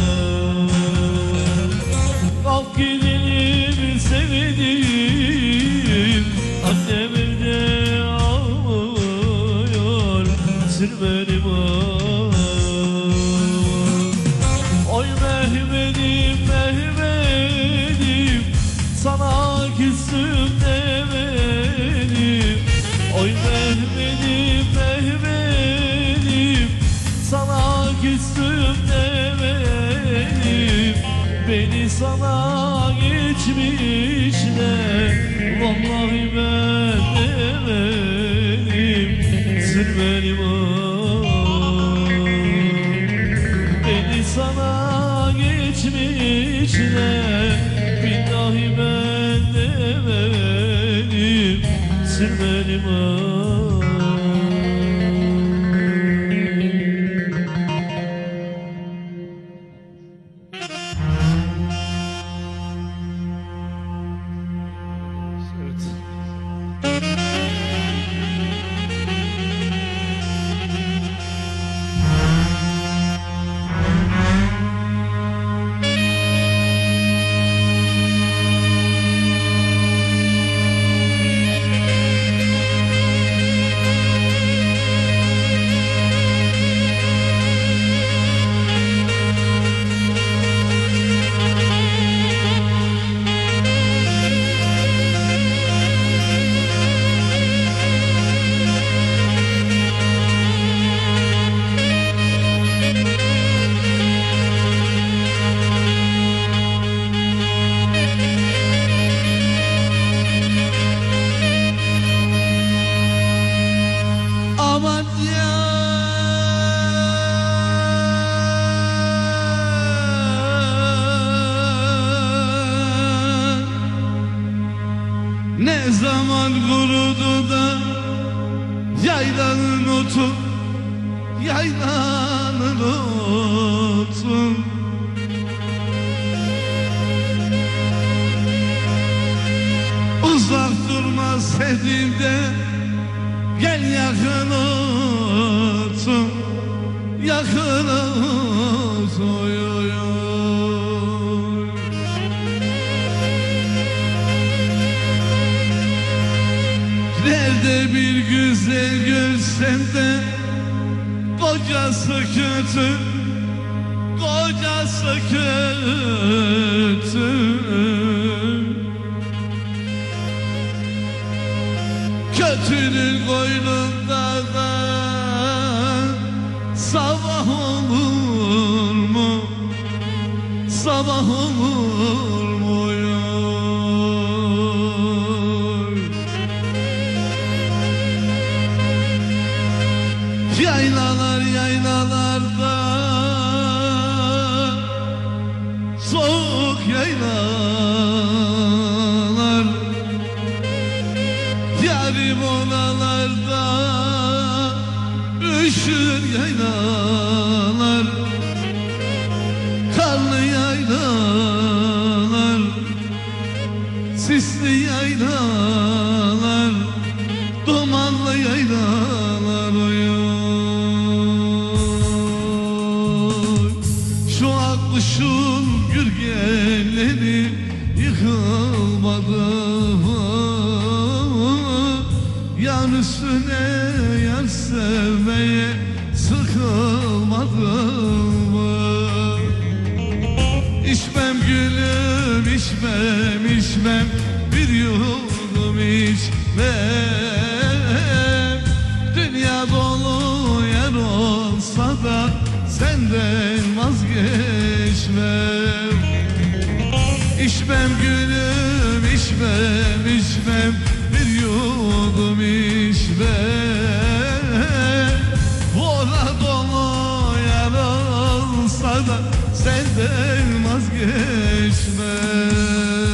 G: Kalk gidelim sevdim, annem evde ağlıyor. Sür benim ağ. Oy Mehmet'im, Mehmet'im, sana küstüm demedim. Oy Mehmet'im, Mehmet'im, sana küstüm demedim. Beni sana geçmişler, vallahi ben demedim. Sür benim ağ. Beni sana geçmişler, billahi ben demedim. Sür benim ağ.
F: Ne zaman kurudu da yaylanın otu, yaylanın otu. Uzak durma sevdiğimde, gel yakın otu, yakın otu. Oy, oy, oy. Nerede bir güzel görsem de kocası kötü, kocası kötü. Kötünün koynunda da sabah olur mu, sabah olur mu? Yaylalar yaylalarda, soğuk yaylalar, yarim oralarda, üşür yaylalar, karlı yaylalar, sisli yaylalar, dumanlı yaylalar. Oy. Kuşun gürgenleri yıkılmadı, yan üstüne yan sevmeye sıkılmadı mı? İçmem gülüm, içmem, içmem, bir yudum içmem. Dünya dolu yer olsa da senden vazgeçmem. İçmem gülüm, içmem, içmem, bir yudum içmem. Vora dolu yer olsa da senden vazgeçmem.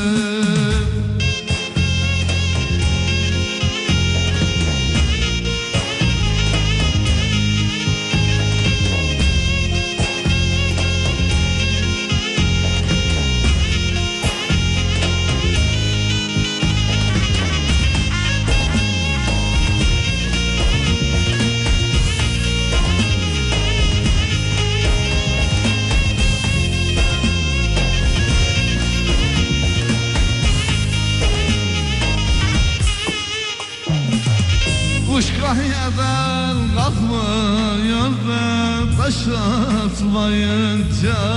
F: Kuş kayadan kalkmıyor da taş atmayınca,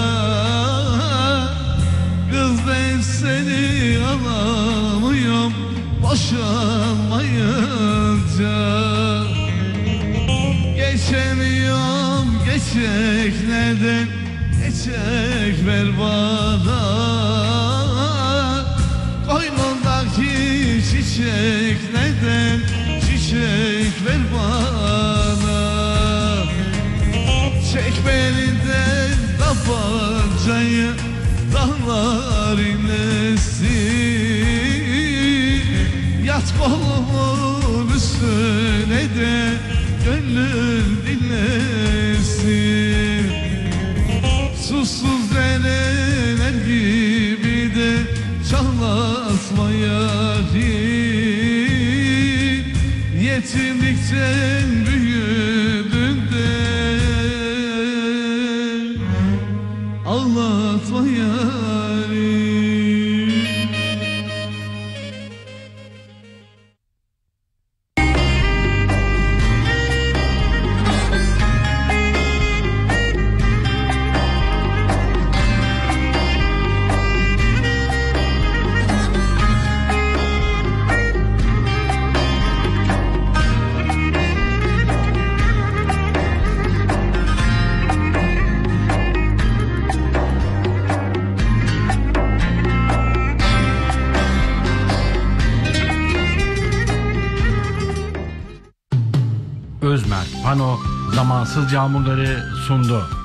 F: kız ben seni alamıyorum boşanmayınca. Geçemiyorum geçeklerden, geçek ver bana. Koynundaki çiçeklerden çiçek ver bana. Çek belinden tabancayı, dağlar inlesin. Yat kolumun üstüne de gönlüm dinlesin. Susuz dereler gibi de çalatma yarim. Yetimlikten büyüdün de ağlatma yarim.
A: Özmerk Pano zamansız yağmurları sundu.